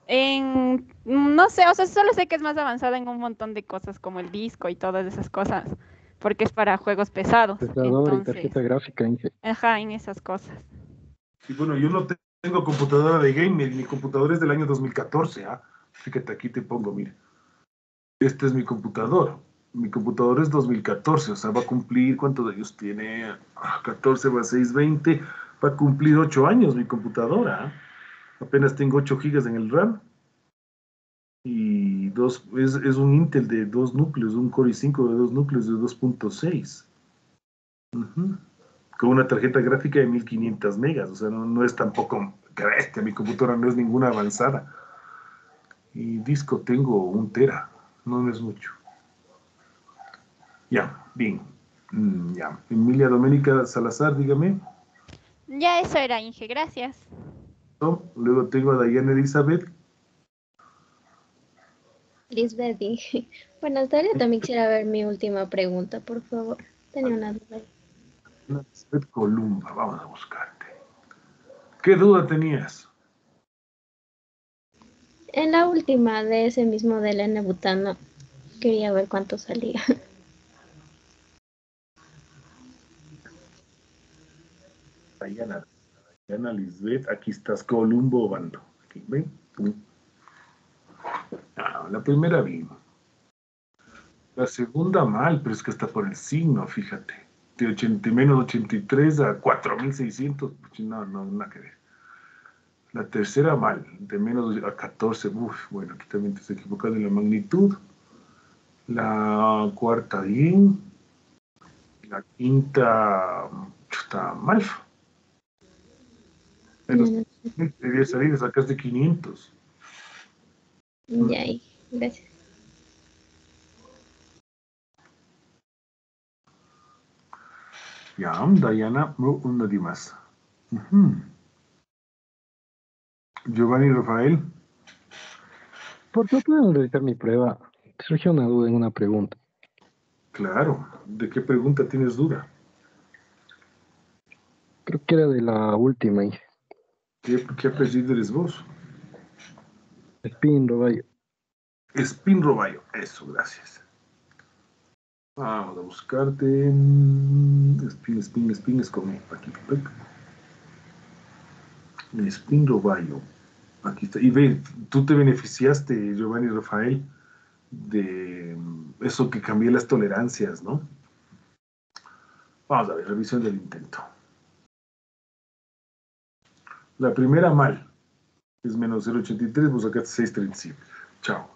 No sé, o sea, solo sé que es más avanzada en un montón de cosas como el disco y todas esas cosas, porque es para juegos pesados. Procesador y Entonces, tarjeta gráfica, Inge. ajá, en esas cosas. Y bueno, yo no tengo computadora de gamer, mi computadora es del año 2014, ¿ah? Fíjate, aquí te pongo, mira. Este es mi computador. Mi computador es 2014, o sea, va a cumplir, ¿cuántos años tiene? 14 más 6, 20. Va a cumplir 8 años mi computadora. ¿Ah? Apenas tengo 8 gigas en el RAM. Y es un Intel de 2 núcleos, un Core i5 de 2 núcleos de 2.6. Con una tarjeta gráfica de 1500 megas, o sea, no es tampoco, que bestia, mi computadora no es ninguna avanzada. Y disco tengo 1 tera, no es mucho. Ya, bien. Ya. Emilia Doménica Salazar, dígame. Ya eso era, Inge, gracias. ¿No? Luego tengo a Dayana Elizabeth. Lisbeth, dije. Buenas tardes, también quisiera ver mi última pregunta, por favor. Tenía una duda. Elizabeth Columba, vamos a buscarte. ¿Qué duda tenías? En la última de ese mismo del N butano, quería ver cuánto salía. Dayana Lisbeth, aquí estás, Columbo Bando. Aquí, ¿ven? La primera bien. La segunda mal, pero es que está por el signo, fíjate. De 80 menos 83 a 4600, no, nada que ver. La tercera mal, de menos a 14, bueno, aquí también te estoy equivocado en la magnitud. La cuarta bien. La quinta está mal. Pero debía salir, sacaste 500. Ya, gracias. Ya, Dayana, una de más. Giovanni Rafael. ¿Por qué pueden realizar mi prueba? Surgió una duda en una pregunta. Claro, ¿de qué pregunta tienes duda? Creo que era de la última, Inge. ¿Qué apellido eres vos? Espín Roballo. Espín Roballo, eso, gracias. Vamos a buscarte. Espín es como aquí. Espín Roballo. Aquí está. Y ve, tú te beneficiaste, Giovanni Rafael, de eso que cambié las tolerancias, ¿no? Vamos a ver, revisión del intento. La primera mal, es menos 0,83, vos sacaste 6,37. Chao.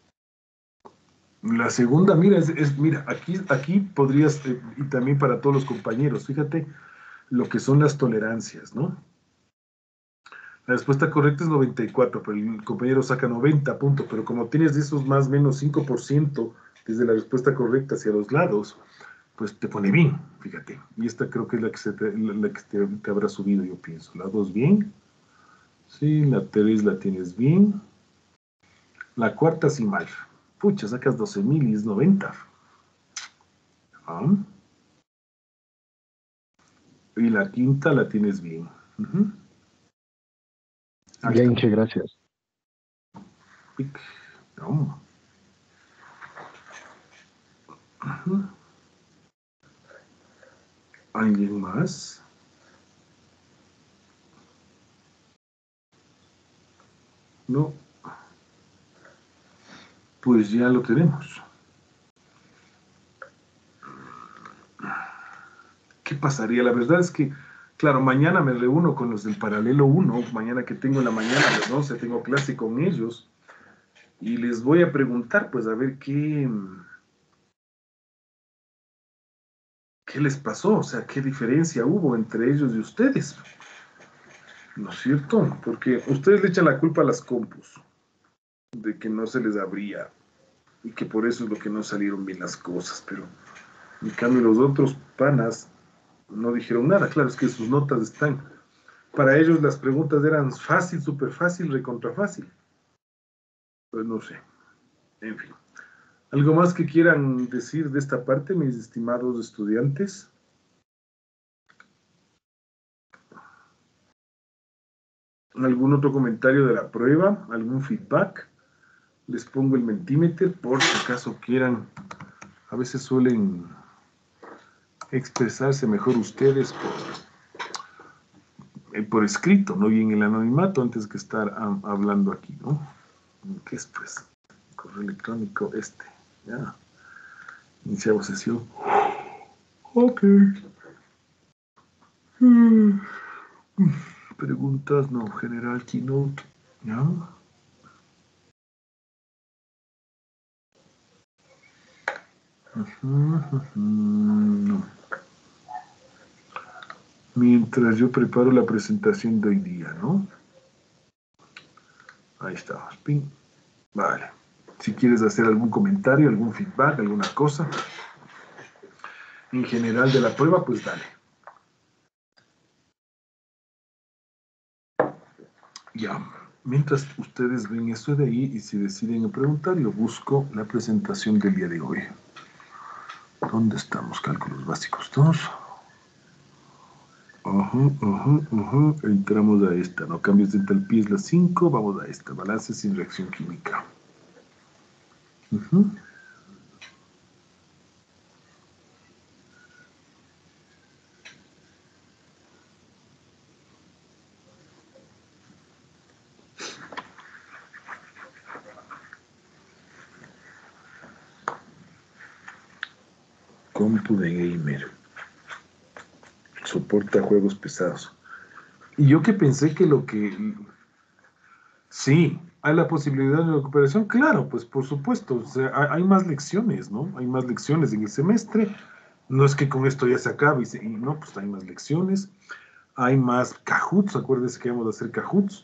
La segunda, mira, mira, aquí podrías, y también para todos los compañeros, fíjate lo que son las tolerancias, ¿no? La respuesta correcta es 94, pero el compañero saca 90 puntos, pero como tienes de esos más o menos 5% desde la respuesta correcta hacia los lados, pues te pone bien, fíjate. Y esta creo que es la que te habrá subido, yo pienso. La 2 bien. Sí, la 3 la tienes bien. La cuarta sí mal. Pucha, sacas 12,000 y es 90. ¿Ah? Y la quinta la tienes bien. Ahí Ya, está. Inge, gracias. No. ¿Alguien más? No. Pues ya lo tenemos. ¿Qué pasaría? La verdad es que, claro, mañana me reúno con los del Paralelo 1, mañana que tengo en la mañana a las 11, tengo clase con ellos, y les voy a preguntar, pues, a ver qué les pasó, o sea, qué diferencia hubo entre ellos y ustedes, ¿no es cierto? Porque ustedes le echan la culpa a las compus, de que no se les abría, y que por eso es lo que no salieron bien las cosas, pero en cambio los otros panas no dijeron nada, claro, es que sus notas están. Para ellos las preguntas eran fácil, súper fácil, recontra fácil. Pues no sé. En fin. ¿Algo más que quieran decir de esta parte, mis estimados estudiantes? ¿Algún otro comentario de la prueba? ¿Algún feedback? Les pongo el Mentimeter por si acaso quieran. A veces suelen expresarse mejor ustedes por escrito, ¿no? Y en el anonimato antes que estar hablando aquí, ¿no? ¿Qué es, pues? Correo electrónico ya. Iniciamos sesión. Ok. Preguntas, no, general keynote, ¿ya? No. Mientras yo preparo la presentación de hoy día, ¿no? Ahí estamos, ping. Vale. Si quieres hacer algún comentario, algún feedback, alguna cosa en general de la prueba, pues dale. Ya. Mientras ustedes ven esto de ahí y si deciden preguntar, yo busco la presentación del día de hoy. ¿Dónde estamos? Cálculos básicos 2. Entramos a esta, ¿no? Cambios de entalpía es la 5, vamos a esta, balance sin reacción química. Compu de gamer. Soporta juegos pesados. Y yo que pensé que sí, hay la posibilidad de recuperación, claro, pues por supuesto, o sea, hay más lecciones, ¿no? Hay más lecciones en el semestre, no es que con esto ya se acabe, y no, pues hay más lecciones, hay más Kahoots, acuérdense que vamos a hacer Kahoots,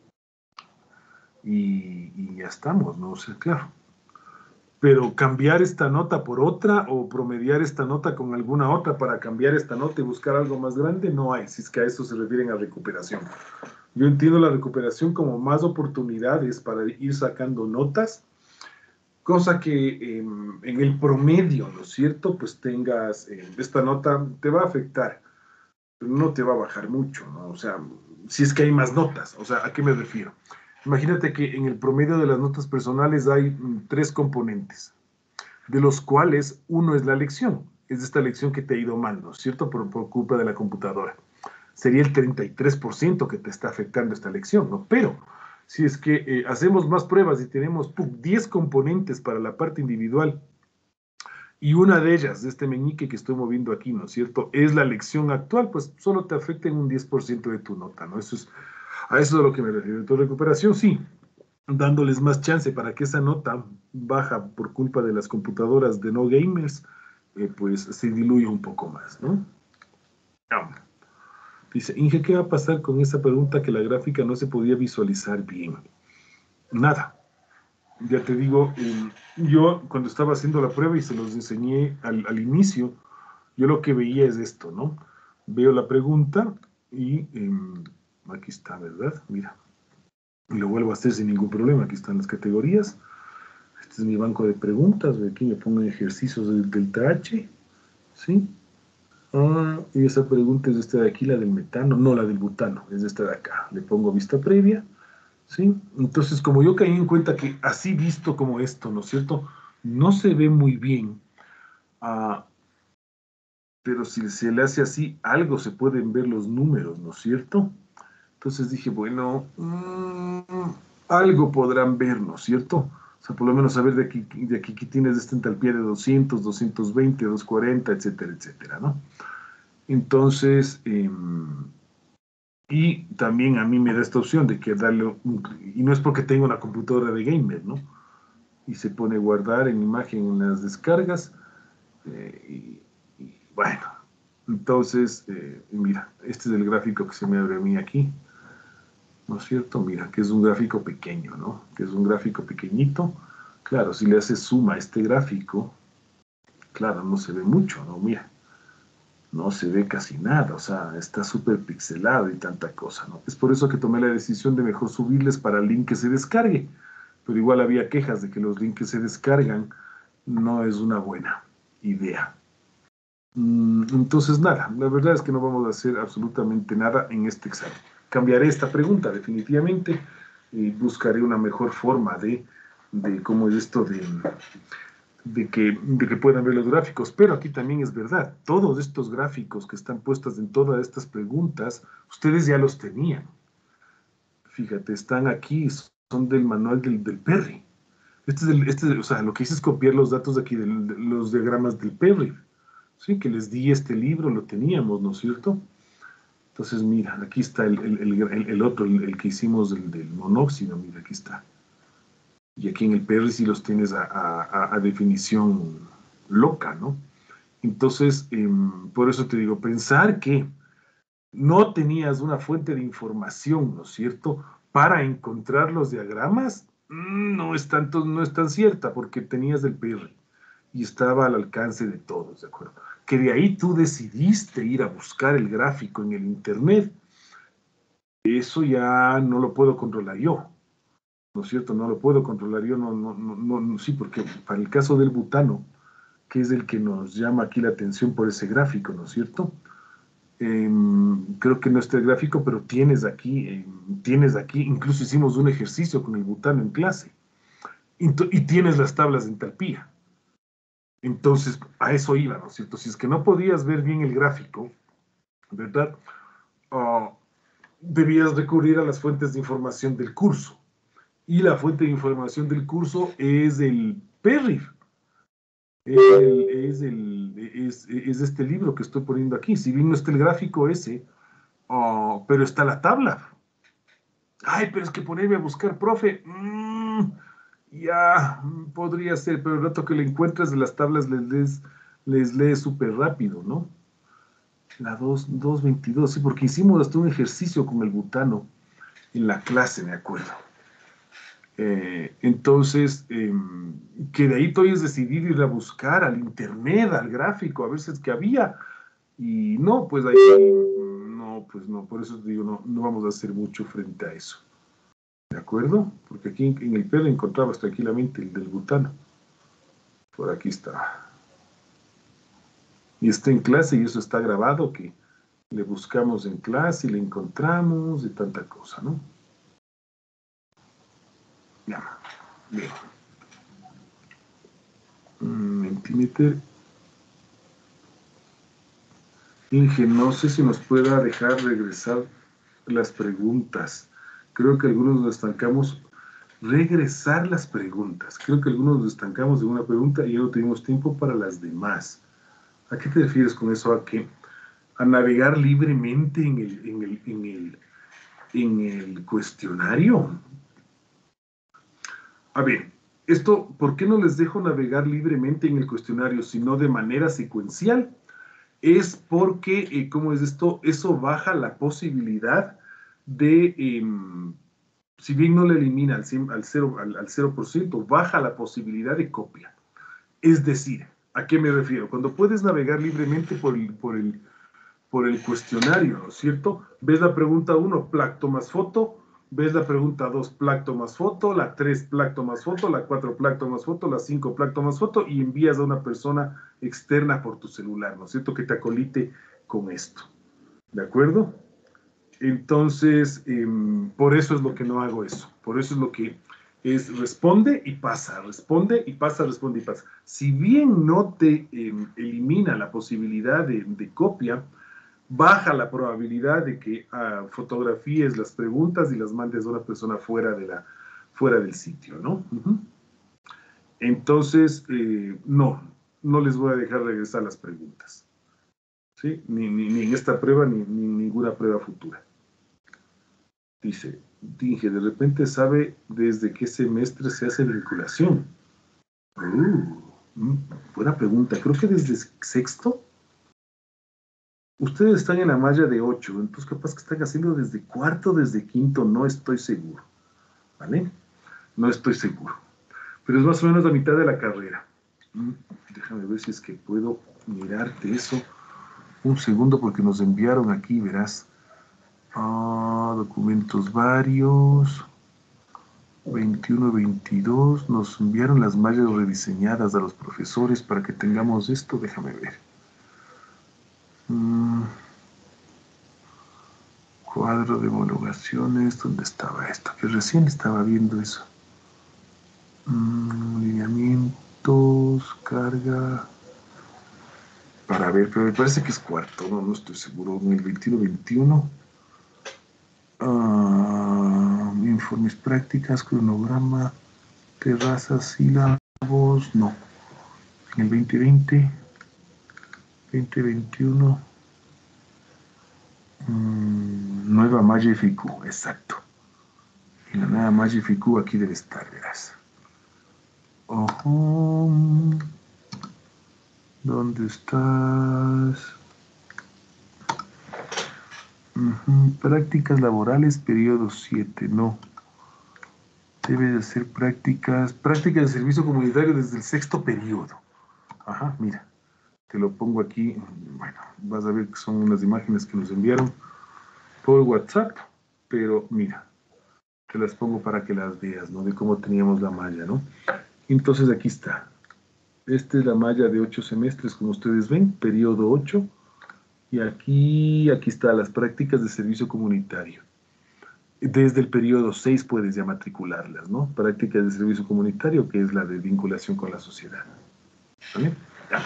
y ya estamos, ¿no? O sea, claro. Pero cambiar esta nota por otra o promediar esta nota con alguna otra para cambiar esta nota y buscar algo más grande, no hay, si es que a eso se refieren a recuperación. Yo entiendo la recuperación como más oportunidades para ir sacando notas, cosa que en el promedio, ¿no es cierto? Pues tengas, esta nota te va a afectar, pero no te va a bajar mucho, ¿no? O sea, si es que hay más notas, o sea, ¿a qué me refiero? Imagínate que en el promedio de las notas personales hay 3 componentes, de los cuales uno es la lección, es esta lección que te ha ido mal, ¿no es cierto? Por culpa de la computadora. Sería el 33% que te está afectando esta lección, ¿no? Pero Si es que hacemos más pruebas y tenemos 10 componentes para la parte individual, y una de ellas, de este meñique que estoy moviendo aquí, ¿no es cierto?, es la lección actual, pues solo te afecta en un 10% de tu nota, ¿no? Eso es, a eso es a lo que me refiero. Tu recuperación, sí, dándoles más chance para que esa nota baja por culpa de las computadoras de no gamers, pues se diluye un poco más, ¿no? Dice, Inge, ¿qué va a pasar con esa pregunta que la gráfica no se podía visualizar bien? Nada. Ya te digo, yo cuando estaba haciendo la prueba y se los enseñé al inicio, yo lo que veía es esto, ¿no? Veo la pregunta y aquí está, ¿verdad? Mira. Y lo vuelvo a hacer sin ningún problema. Aquí están las categorías. Este es mi banco de preguntas. Aquí me pongo ejercicios del TH. ¿Sí? Y esa pregunta es esta de aquí, la del metano. No, la del butano. Es esta de acá. Le pongo vista previa. ¿Sí? Entonces, como yo caí en cuenta que así visto como esto, ¿no es cierto? No se ve muy bien. Pero si se le hace así, algo se pueden ver los números, ¿no es cierto? Entonces dije, bueno, algo podrán ver, ¿no es cierto? O sea, por lo menos saber de aquí que tienes esta entalpía de 200, 220, 240, etcétera, etcétera, ¿no? Entonces, y también a mí me da esta opción de que darle, y no es porque tenga una computadora de gamer, ¿no? Y se pone guardar en imagen en las descargas, y bueno, entonces, mira, este es el gráfico que se me abre a mí aquí, ¿no es cierto? Mira, que es un gráfico pequeño, ¿no? Que es un gráfico pequeñito. Claro, si le haces suma a este gráfico, claro, no se ve mucho, ¿no? Mira, no se ve casi nada, o sea, está súper pixelado y tanta cosa, ¿no? Es por eso que tomé la decisión de mejor subirles para el link que se descargue, pero igual había quejas de que los links que se descargan no es una buena idea. Entonces, nada, la verdad es que no vamos a hacer absolutamente nada en este examen. Cambiaré esta pregunta definitivamente y buscaré una mejor forma de cómo es esto de que puedan ver los gráficos. Pero aquí también es verdad, todos estos gráficos que están puestos en todas estas preguntas, ustedes ya los tenían. Fíjate, están aquí, son del manual del Perry. O sea, lo que hice es copiar los datos de aquí, de los diagramas del Perry. Sí, que les di este libro, lo teníamos, ¿no es cierto? Entonces, mira, aquí está el otro, el que hicimos del monóxido, mira, aquí está. Y aquí en el Perry sí los tienes a definición loca, ¿no? Entonces, por eso te digo, pensar que no tenías una fuente de información, ¿no es cierto?, para encontrar los diagramas, no es tan cierta, porque tenías el Perry y estaba al alcance de todos, ¿de acuerdo? Que de ahí tú decidiste ir a buscar el gráfico en el internet, eso ya no lo puedo controlar yo, ¿no es cierto? No lo puedo controlar yo, no, sí, porque para el caso del butano, que es el que nos llama aquí la atención por ese gráfico, ¿no es cierto? Creo que no está el gráfico, pero tienes aquí, incluso hicimos un ejercicio con el butano en clase, y tienes las tablas de entalpía. Entonces, a eso iba, ¿no es cierto? Si es que no podías ver bien el gráfico, ¿verdad? Debías recurrir a las fuentes de información del curso. Y la fuente de información del curso es el Perry. Es este libro que estoy poniendo aquí. Si bien no está el gráfico ese, pero está la tabla. Ay, pero es que ponerme a buscar, profe, ya podría ser, pero el rato que le encuentras de las tablas les lees súper rápido, ¿no? La 222, sí, porque hicimos hasta un ejercicio con el butano en la clase, me acuerdo. Entonces, que de ahí tú hayas decidido ir a buscar al internet, al gráfico, a ver si es que había, y no, pues ahí, no, pues no, por eso te digo, no vamos a hacer mucho frente a eso. ¿De acuerdo? Porque aquí en el Perry encontrabas tranquilamente el del butano. Por aquí está. Y está en clase y eso está grabado, que le buscamos en clase y le encontramos y tanta cosa, ¿no? Ya, bien. Mentimeter. Inge, no sé si nos pueda dejar regresar las preguntas. Creo que algunos nos estancamos. Regresar las preguntas. Creo que algunos nos estancamos de una pregunta y ya no tenemos tiempo para las demás. ¿A qué te refieres con eso? ¿A qué? A navegar libremente en el cuestionario. A ver, esto, ¿por qué no les dejo navegar libremente en el cuestionario, sino de manera secuencial? Es porque, ¿cómo es esto? Eso baja la posibilidad de, si bien no le elimina al 0%, baja la posibilidad de copia. Es decir, ¿a qué me refiero? Cuando puedes navegar libremente por el cuestionario, ¿no es cierto? Ves la pregunta 1, plac, tomas foto. Ves la pregunta 2, plac, tomas foto. La 3, plac, tomas foto. La 4, plac, tomas foto. La 5, plac, tomas foto. Y envías a una persona externa por tu celular, ¿no es cierto? Que te acolite con esto. ¿De acuerdo? Entonces, por eso es lo que no hago eso. Por eso es lo que es responde y pasa, responde y pasa, responde y pasa. Si bien no te elimina la posibilidad de copia, baja la probabilidad de que fotografíes las preguntas y las mandes a una persona fuera del sitio, ¿no? Entonces, no les voy a dejar regresar las preguntas, ¿sí? Ni en esta prueba, ni ninguna prueba futura. Dice, Dinge, de repente sabe desde qué semestre se hace vinculación. Buena pregunta. Creo que desde sexto. Ustedes están en la malla de 8, entonces capaz que están haciendo desde cuarto, desde quinto, no estoy seguro. ¿Vale? No estoy seguro. Pero es más o menos la mitad de la carrera. Déjame ver si es que puedo mirarte eso. Un segundo porque nos enviaron aquí, verás. Documentos varios. 21, 22. Nos enviaron las mallas rediseñadas a los profesores para que tengamos esto. Déjame ver. Cuadro de homologaciones, ¿dónde estaba esto? Que recién estaba viendo eso. Lineamientos, carga. Para ver, pero me parece que es cuarto, no estoy seguro. En el 21-21. Informes prácticas, cronograma, terrazas, sílabos, no. En el 2020, 2021. Nueva malla FIQ, exacto. Y la nueva malla FIQ aquí debe estar, verás. Ojo. ¿Dónde estás? Prácticas laborales, periodo 7, no. Debe de hacer prácticas de servicio comunitario desde el sexto periodo. Ajá, mira. Te lo pongo aquí. Bueno, vas a ver que son unas imágenes que nos enviaron por WhatsApp, pero mira, te las pongo para que las veas, ¿no? De cómo teníamos la malla, ¿no? Entonces aquí está. Esta es la malla de 8 semestres, como ustedes ven, periodo 8. Y aquí está las prácticas de servicio comunitario. Desde el periodo 6 puedes ya matricularlas, ¿no? Prácticas de servicio comunitario, que es la de vinculación con la sociedad. ¿Vale? Ya.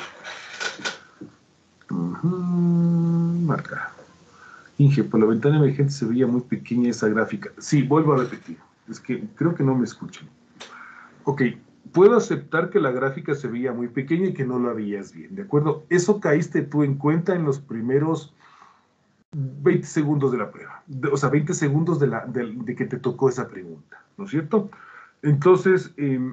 Marca. Inge, por la ventana emergente se veía muy pequeña esa gráfica. Sí, vuelvo a repetir. Es que creo que no me escuchan. Ok, puedo aceptar que la gráfica se veía muy pequeña y que no la veías bien, ¿de acuerdo? Eso caíste tú en cuenta en los primeros 20 segundos de la prueba. O sea, 20 segundos de que te tocó esa pregunta, ¿no es cierto? Entonces,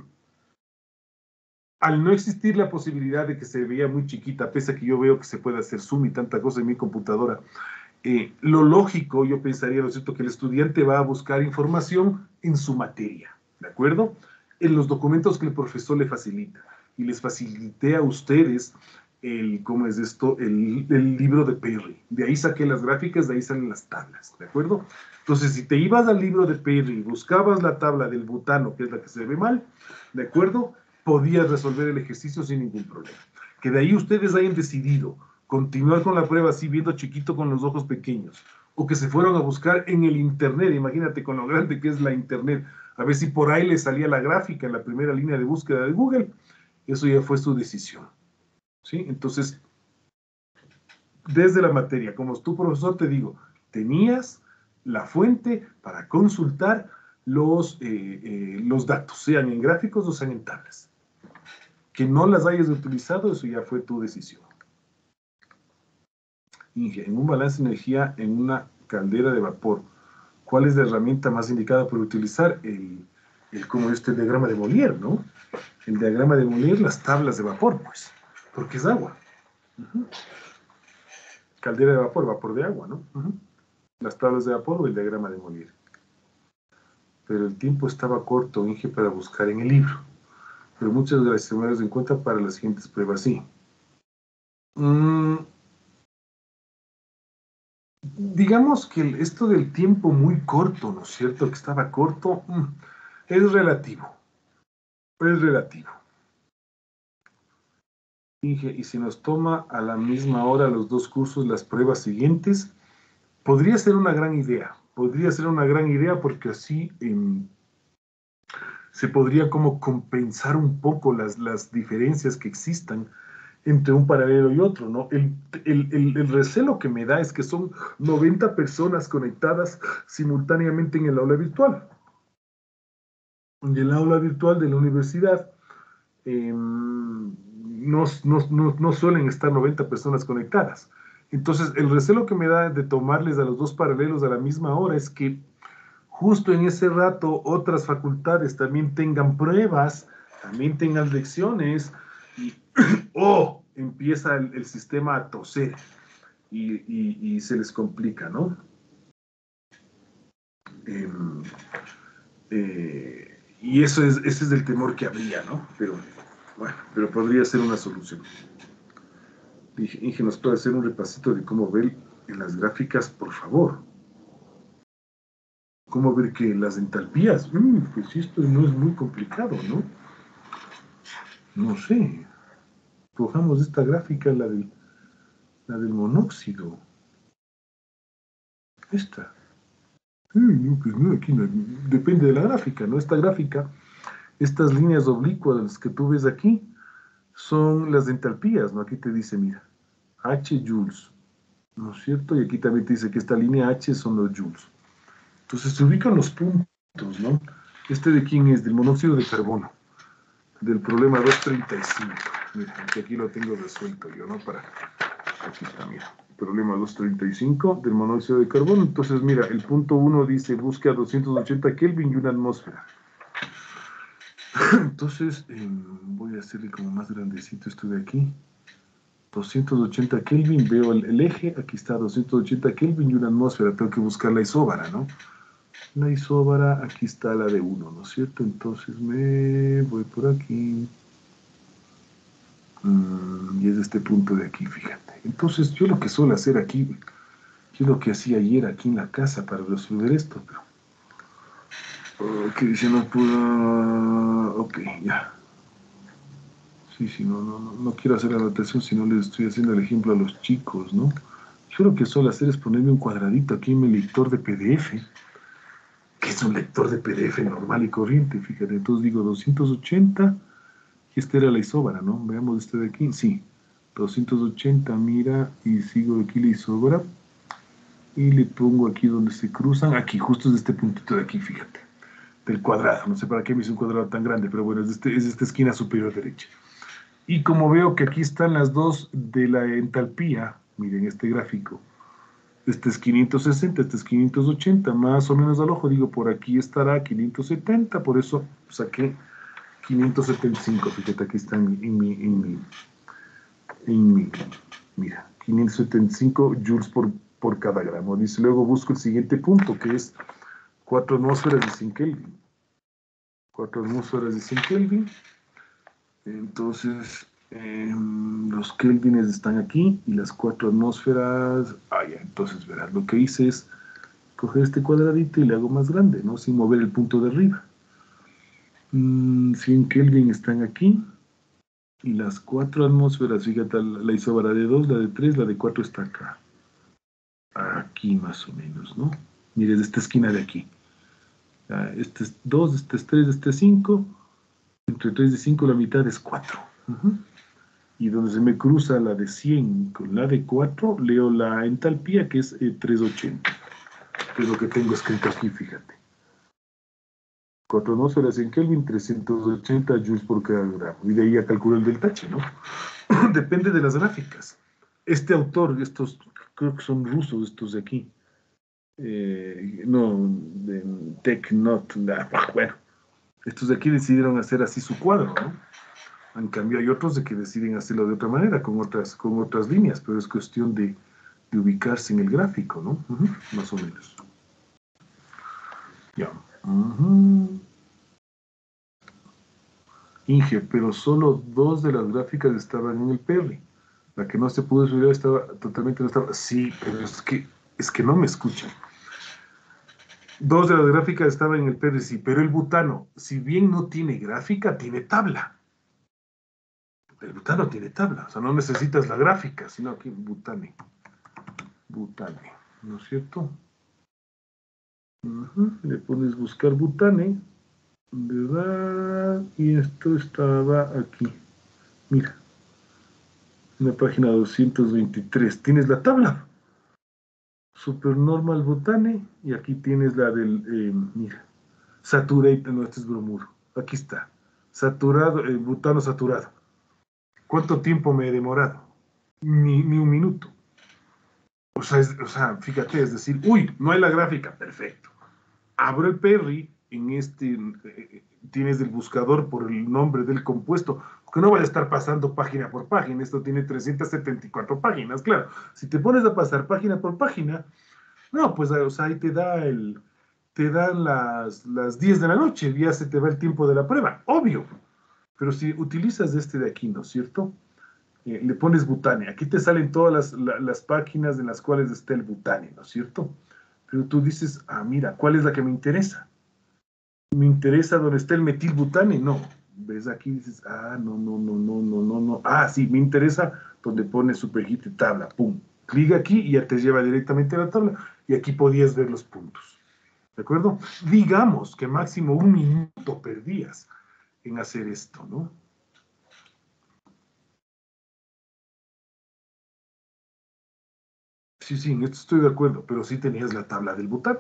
al no existir la posibilidad de que se veía muy chiquita, pese a que yo veo que se puede hacer zoom y tanta cosa en mi computadora, lo lógico, yo pensaría, ¿no es cierto?, que el estudiante va a buscar información en su materia, ¿de acuerdo? En los documentos que el profesor le facilita. Y les facilité a ustedes ¿cómo es esto? El libro de Perry. De ahí saqué las gráficas, de ahí salen las tablas, ¿de acuerdo? Entonces, si te ibas al libro de Perry y buscabas la tabla del butano, que es la que se ve mal, ¿de acuerdo?, podías resolver el ejercicio sin ningún problema. Que de ahí ustedes hayan decidido continuar con la prueba así viendo chiquito con los ojos pequeños, o que se fueron a buscar en el internet, imagínate con lo grande que es la internet, a ver si por ahí les salía la gráfica en la primera línea de búsqueda de Google, eso ya fue su decisión, ¿sí? Entonces, desde la materia, como tu profesor te digo, tenías la fuente para consultar los datos, sean en gráficos o sean en tablas. Que no las hayas utilizado, eso ya fue tu decisión. Inge, en un balance de energía en una caldera de vapor, ¿cuál es la herramienta más indicada para utilizar? Como el diagrama de Molière, ¿no? El diagrama de Molière, las tablas de vapor, pues, porque es agua. Caldera de vapor, vapor de agua, ¿no? Las tablas de vapor o el diagrama de Molière. Pero el tiempo estaba corto, Inge, para buscar en el libro. Pero muchas gracias, tomarás en cuenta para las siguientes pruebas, sí. Digamos que esto del tiempo muy corto, ¿no es cierto? Que estaba corto, es relativo. Es relativo. Inge, y si nos toma a la misma hora los dos cursos las pruebas siguientes, podría ser una gran idea. Podría ser una gran idea porque así se podría como compensar un poco las diferencias que existan entre un paralelo y otro, ¿no? El recelo que me da es que son 90 personas conectadas simultáneamente en el aula virtual. En el aula virtual de la universidad no suelen estar 90 personas conectadas. Entonces, el recelo que me da de tomarles a los dos paralelos a la misma hora es que justo en ese rato otras facultades también tengan pruebas, también tengan lecciones, y empieza el sistema a toser y se les complica, ¿no? Y ese es el temor que habría, ¿no? Pero bueno, pero podría ser una solución. Inge, ¿nos puede hacer un repasito de cómo ver en las gráficas, por favor? ¿Cómo ver que las entalpías? Pues esto no es muy complicado, ¿no? No sé. Cojamos esta gráfica, la del monóxido. Esta. No, pues no, aquí no, depende de la gráfica, ¿no? Esta gráfica, estas líneas oblicuas que tú ves aquí, son las entalpías, ¿no? Aquí te dice, mira, H joules, ¿no es cierto? Y aquí también te dice que esta línea H son los joules. Entonces se ubican los puntos, ¿no? ¿De quién es? Del monóxido de carbono, del problema 235. Mira, que aquí lo tengo resuelto yo, ¿no? Aquí está, mira. Problema 235 del monóxido de carbono. Entonces, mira, el punto 1 dice busque a 280 Kelvin y una atmósfera. Entonces, voy a hacerle como más grandecito esto de aquí. 280 Kelvin, veo el eje, aquí está 280 Kelvin y una atmósfera. Tengo que buscar la isóbara, ¿no? La isóbara, aquí está la de 1, ¿no es cierto? Entonces me voy por aquí. Y es este punto de aquí, fíjate. Entonces, yo lo que suelo hacer aquí, yo lo que hacía ayer aquí en la casa para resolver esto, pero... que dice no puedo... Ok, ya. Sí, no quiero hacer la anotación, si no les estoy haciendo el ejemplo a los chicos, ¿no? Yo lo que suelo hacer es ponerme un cuadradito aquí en mi lector de PDF, que es un lector de PDF normal y corriente, fíjate. Entonces digo 280, y esta era la isóbara, ¿no? Veamos este de aquí, sí. 280, mira, y sigo aquí la isóbara, y le pongo aquí donde se cruzan, aquí, justo de este puntito de aquí, fíjate, del cuadrado. No sé para qué me hice un cuadrado tan grande, pero bueno, es de esta esquina superior derecha. Y como veo que aquí están las dos de la entalpía, miren este gráfico, este es 560, este es 580, más o menos al ojo, digo, por aquí estará 570, por eso saqué 575, fíjate, aquí está en mi mira, 575 joules por cada gramo. Dice, luego busco el siguiente punto, que es 4 atmósferas de 100 Kelvin. 4 atmósferas de 100 Kelvin. Entonces, los kelvines están aquí y las 4 atmósferas... ya, entonces verás, lo que hice es coger este cuadradito y le hago más grande, ¿no? Sin mover el punto de arriba. 100 Kelvin están aquí. Y las 4 atmósferas, fíjate, la isóbara de 2, la de 3, la de 4 está acá. Aquí más o menos, ¿no? Mire, de esta esquina de aquí. Este es 2, este es 3, este es 5. Entre 3 y 5 la mitad es 4. Y donde se me cruza la de 100 con la de 4, leo la entalpía, que es 380. que es lo que tengo escrito aquí, fíjate. 4 atmósferas en Kelvin, 380 joules por cada gramo. Y de ahí ya calculo el del tache, ¿no? Depende de las gráficas. Este autor, estos creo que son rusos, estos de aquí. No, de Tecnot, bueno. Estos de aquí decidieron hacer así su cuadro, ¿no? En cambio hay otros de que deciden hacerlo de otra manera, con otras líneas, pero es cuestión de ubicarse en el gráfico, ¿no? Más o menos. Ya. Inge, pero solo 2 de las gráficas estaban en el Perry. La que no se pudo subir estaba totalmente no estaba. Sí, pero es que no me escuchan. 2 de las gráficas estaban en el Perry, sí, pero el butano, si bien no tiene gráfica, tiene tabla. El butano tiene tabla, o sea, no necesitas la gráfica, sino aquí butane, ¿no es cierto? Le pones buscar butane, ¿verdad? Y esto estaba aquí. Mira, en la página 223, tienes la tabla. Supernormal butane, y aquí tienes la del, mira, saturate, no, este es bromuro. Aquí está, saturado, butano saturado. ¿Cuánto tiempo me he demorado? Ni un minuto. O sea, fíjate, es decir, uy, no hay la gráfica, perfecto. Abro el Perry, en este, tienes el buscador por el nombre del compuesto, porque no vaya a estar pasando página por página, esto tiene 374 páginas, claro. Si te pones a pasar página por página, no, pues, o sea, ahí te dan las 10 de la noche, ya se te va el tiempo de la prueba, obvio. Pero si utilizas este de aquí, ¿no es cierto? Le pones butane. Aquí te salen todas las páginas en las cuales está el butane, ¿no es cierto? Pero tú dices, mira, ¿cuál es la que me interesa? ¿Me interesa donde está el metilbutane? No. ¿Ves aquí? Dices, no. Sí, me interesa donde pone superhit y tabla, pum. Clic aquí y ya te lleva directamente a la tabla y aquí podías ver los puntos. ¿De acuerdo? Digamos que máximo 1 minuto perdías en hacer esto, ¿no? Sí, en esto estoy de acuerdo, pero sí tenías la tabla del butano.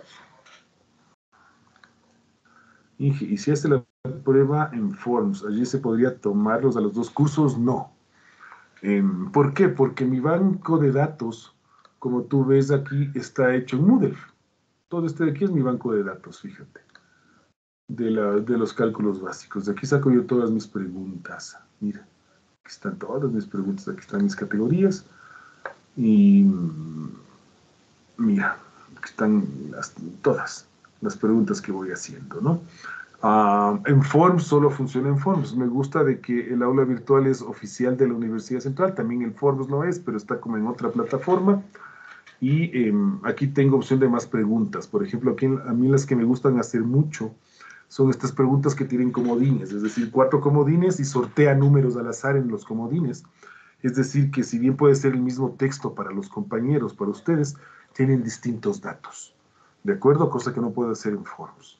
Inge, ¿y si hace la prueba en Forms? ¿Allí se podría tomarlos a los 2 cursos? No. ¿Por qué? Porque mi banco de datos, como tú ves aquí, está hecho en Moodle. Todo este de aquí es mi banco de datos, fíjate. De los cálculos básicos. De aquí saco yo todas mis preguntas. Mira, aquí están todas mis preguntas, aquí están mis categorías. Y mira, aquí están todas las preguntas que voy haciendo, ¿no? En Forms solo funciona en Forms. Me gusta de que el aula virtual es oficial de la Universidad Central, también el Forms lo es, pero está como en otra plataforma. Y aquí tengo opción de más preguntas. Por ejemplo, aquí a mí las que me gustan hacer mucho son estas preguntas que tienen comodines, es decir, 4 comodines y sortea números al azar en los comodines. Es decir, que si bien puede ser el mismo texto para los compañeros, para ustedes, tienen distintos datos. ¿De acuerdo? Cosa que no puedo hacer en Forms.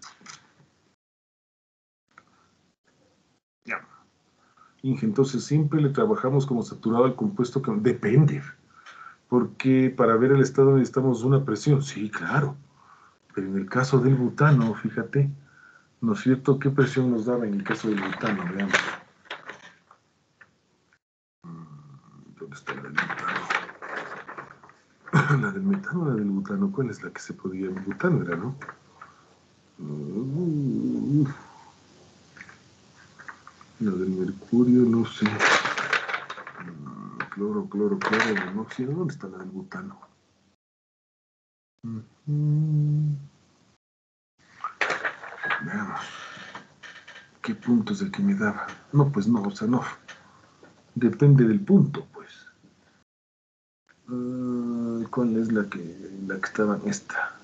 Ya. Inge, entonces siempre le trabajamos como saturado al compuesto que depende. Porque para ver el estado necesitamos una presión. Sí, claro. Pero en el caso del butano, fíjate, ¿no es cierto? ¿Qué presión nos daba en el caso del butano? Veamos. ¿Dónde está la del butano? ¿La del metano o la del butano? ¿Cuál es la que se podía? El butano era, ¿no? La del mercurio, no sé. Cloro, monóxido. ¿Dónde está la del butano? Veamos. ¿Qué punto es el que me daba? No, pues no, o sea, no. Depende del punto, pues. ¿Cuál es la que estaba en esta?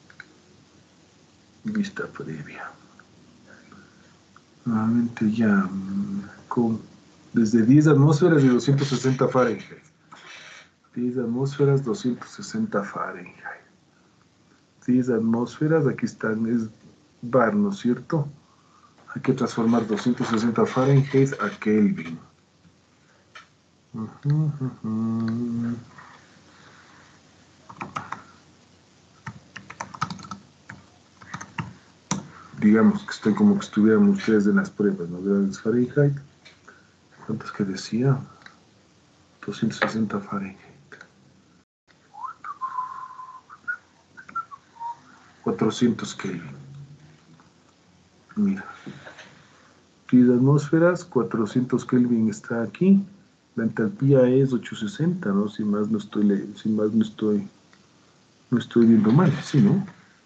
Vista previa. Nuevamente ya desde 10 atmósferas y 260 Fahrenheit. 10 atmósferas, 260 Fahrenheit. 10 atmósferas, aquí están, es bar, ¿no es cierto? Hay que transformar 260 Fahrenheit a Kelvin. digamos que estén como que estuvieran ustedes en las pruebas, ¿no? Grados Fahrenheit. ¿Cuántos que decía? 260 Fahrenheit. 400 Kelvin. Mira. 10 atmósferas, 400 Kelvin está aquí. La entalpía es 860, ¿no? Si más no estoy viendo mal, ¿sí, no?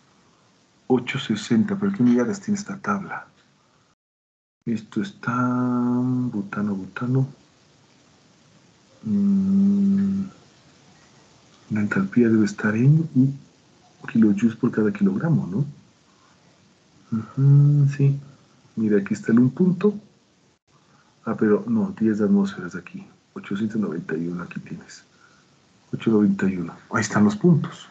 860, ¿pero qué unidades tiene esta tabla? Esto está... butano. La entalpía debe estar en kilojoules por cada kilogramo, ¿no? Sí. Mira, aquí está el 1 punto. Ah, pero no, 10 atmósferas aquí. 891, aquí tienes. 891. Ahí están los puntos.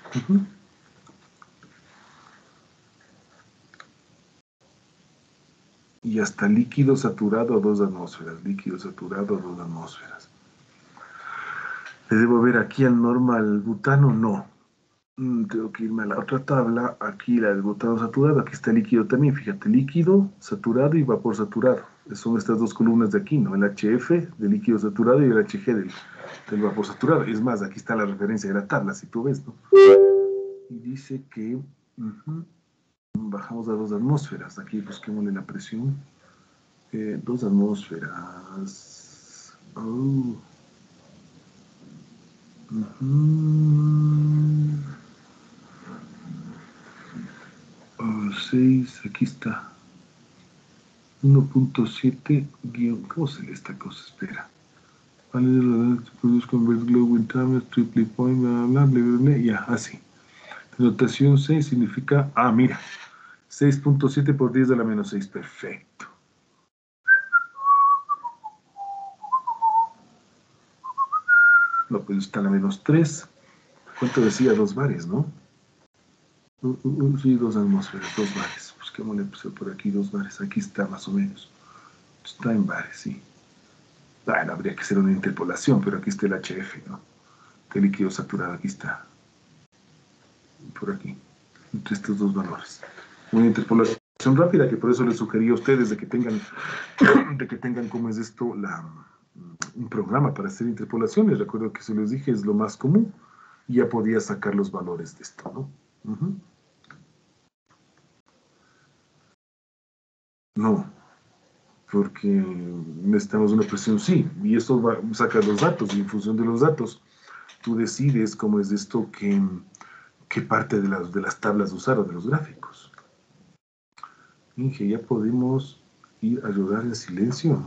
Y hasta líquido saturado a 2 atmósferas. Líquido saturado a 2 atmósferas. ¿Le debo ver aquí al normal butano? No. Tengo que irme a la otra tabla. Aquí la del butano saturado. Aquí está el líquido también. Fíjate, líquido saturado y vapor saturado. Son estas dos columnas de aquí, ¿no? El HF del líquido saturado y el HG del vapor saturado. Es más, aquí está la referencia de la tabla, si tú ves, ¿no? Y dice que bajamos a 2 atmósferas. Aquí busquémosle la presión. 2 atmósferas. 6, aquí está. 1.7 guión. ¿Cómo se lee esta cosa? Espera. Produce convert glow in time, triple point, bla, bla. Ya, así. Notación 6 significa. Mira. 6.7 por 10 a la menos 6. Perfecto. No, pues está a la menos 3. ¿Cuánto decía? 2 bares, ¿no? Sí, 2 atmósferas, 2 bares. Busquémosle por aquí 2 bares. Aquí está más o menos. Está en bares, sí. Bueno, habría que hacer una interpolación, pero aquí está el HF, ¿no? El líquido saturado, aquí está. Por aquí. Entre estos 2 valores. Una interpolación rápida, que por eso les sugería a ustedes de que tengan ¿cómo es esto? Un programa para hacer interpolaciones. Recuerdo que se les dije, es lo más común. Y ya podía sacar los valores de esto, ¿no? No, porque necesitamos una presión, sí, y eso saca los datos, y en función de los datos, tú decides cómo es esto, qué parte de las tablas usar o de los gráficos. Inge, ya podemos ir a llorar en silencio.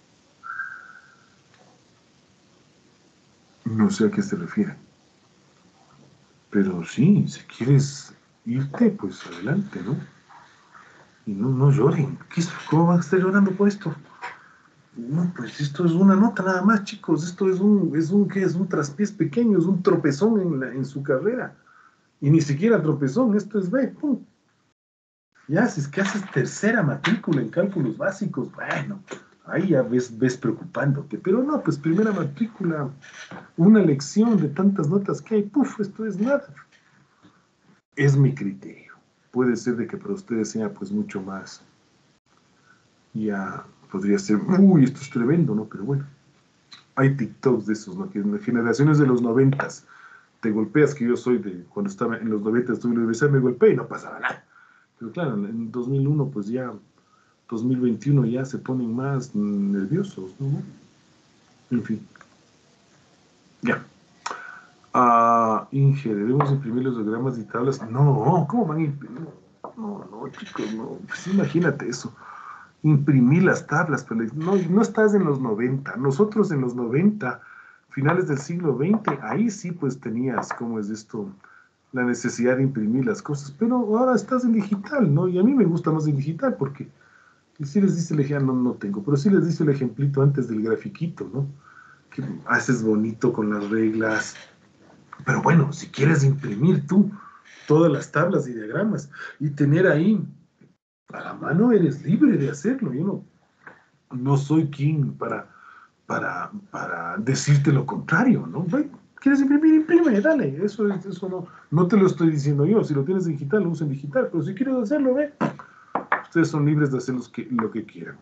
No sé a qué se refiere. Pero sí, si quieres irte, pues adelante, ¿no? Y no lloren. ¿Cómo van a estar llorando por esto? No, pues esto es una nota nada más, chicos. Esto es un traspiés pequeño, es un tropezón en su carrera. Y ni siquiera tropezón, esto es B, pum. Ya, si es que haces tercera matrícula en cálculos básicos, bueno, ahí ya ves preocupándote. Pero no, pues primera matrícula, una lección de tantas notas que hay, puf, esto es nada. Es mi criterio. Puede ser de que para ustedes sea pues mucho más. Ya podría ser, uy, esto es tremendo, ¿no? Pero bueno, hay TikToks de esos, ¿no? Que en las generaciones de los 90s te golpeas, que yo soy cuando estaba en los 90 estuve en la universidad, me golpeé y no pasaba nada. Pero claro, en 2001, pues ya, 2021 ya se ponen más nerviosos, ¿no? En fin. Ya. Inge, ¿debemos imprimir los diagramas y tablas? No, ¿cómo van a imprimir? No, chicos, no. Pues imagínate eso. Imprimir las tablas, pero no estás en los 90. Nosotros en los 90, finales del siglo XX, ahí sí pues tenías, ¿cómo es esto? La necesidad de imprimir las cosas, pero ahora estás en digital, ¿no? Y a mí me gusta más en digital porque si les dice el ejemplo, no tengo, pero sí les dice el ejemplito antes del grafiquito, ¿no? Que haces bonito con las reglas. Pero bueno, si quieres imprimir tú todas las tablas y diagramas y tener ahí a la mano, eres libre de hacerlo. Yo no soy quien para decirte lo contrario, ¿no? ¿Quieres imprimir? Imprime, dale. Eso no te lo estoy diciendo yo. Si lo tienes en digital, lo usa en digital. Pero si quieres hacerlo, Ustedes son libres de hacer lo que quieran.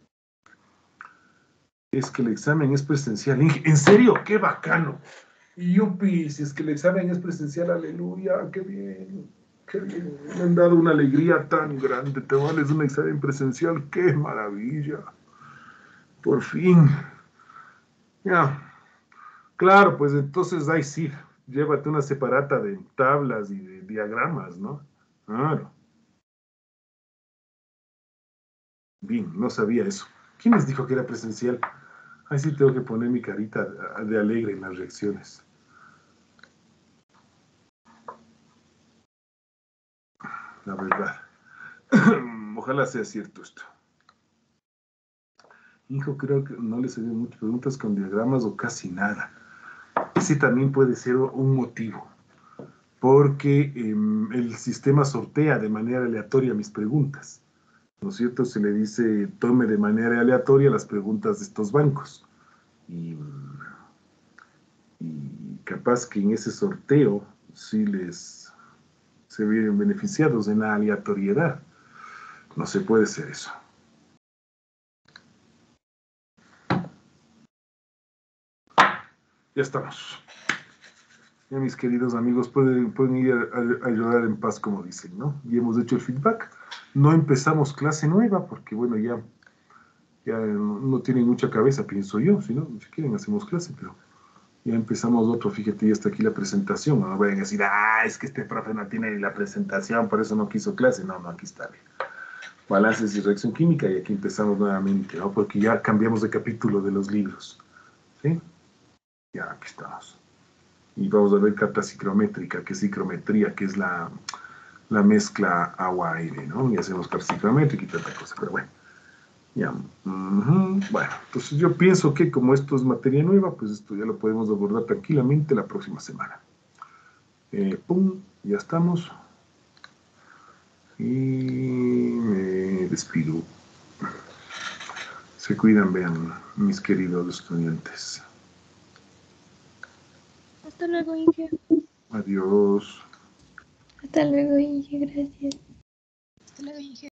Es que el examen es presencial. ¿En serio? ¡Qué bacano! Yupi, si es que el examen es presencial, aleluya, qué bien, qué bien. Me han dado una alegría tan grande. Te vales un examen presencial, qué maravilla. Por fin. Ya. Claro, pues entonces ahí sí, llévate una separata de tablas y de diagramas, ¿no? Claro. Bien, no sabía eso. ¿Quién les dijo que era presencial? Ahí sí tengo que poner mi carita de alegre en las reacciones. La verdad. Ojalá sea cierto esto. Hijo, creo que no les había muchas preguntas con diagramas o casi nada. Ese también puede ser un motivo, porque el sistema sortea de manera aleatoria mis preguntas. ¿No es cierto? Se le dice, tome de manera aleatoria las preguntas de estos bancos. Y capaz que en ese sorteo sí se vienen beneficiados en la aleatoriedad. No se puede ser eso. Ya estamos. Ya mis queridos amigos pueden ir a llorar en paz, como dicen, ¿no? Y hemos hecho el feedback. No empezamos clase nueva porque, bueno, ya no tienen mucha cabeza, pienso yo. Si no, si quieren hacemos clase, pero ya empezamos otro. Fíjate, ya está aquí la presentación. No vayan a decir, es que este profe no tiene ni la presentación, por eso no quiso clase. No, aquí está. Balances y reacción química, y aquí empezamos nuevamente, ¿no? Porque ya cambiamos de capítulo de los libros. ¿Sí? Ya, aquí estamos. Y vamos a ver carta ciclométrica, que es ciclometría, que es la mezcla agua-aire, ¿no? Y hacemos carta ciclométrica y tanta cosa, pero bueno. Ya. Bueno, entonces yo pienso que como esto es materia nueva, pues esto ya lo podemos abordar tranquilamente la próxima semana. Pum, ya estamos. Y me despido. Se cuidan, vean, mis queridos estudiantes. Hasta luego, Inge. Adiós. Hasta luego, Inge. Gracias. Hasta luego, Inge.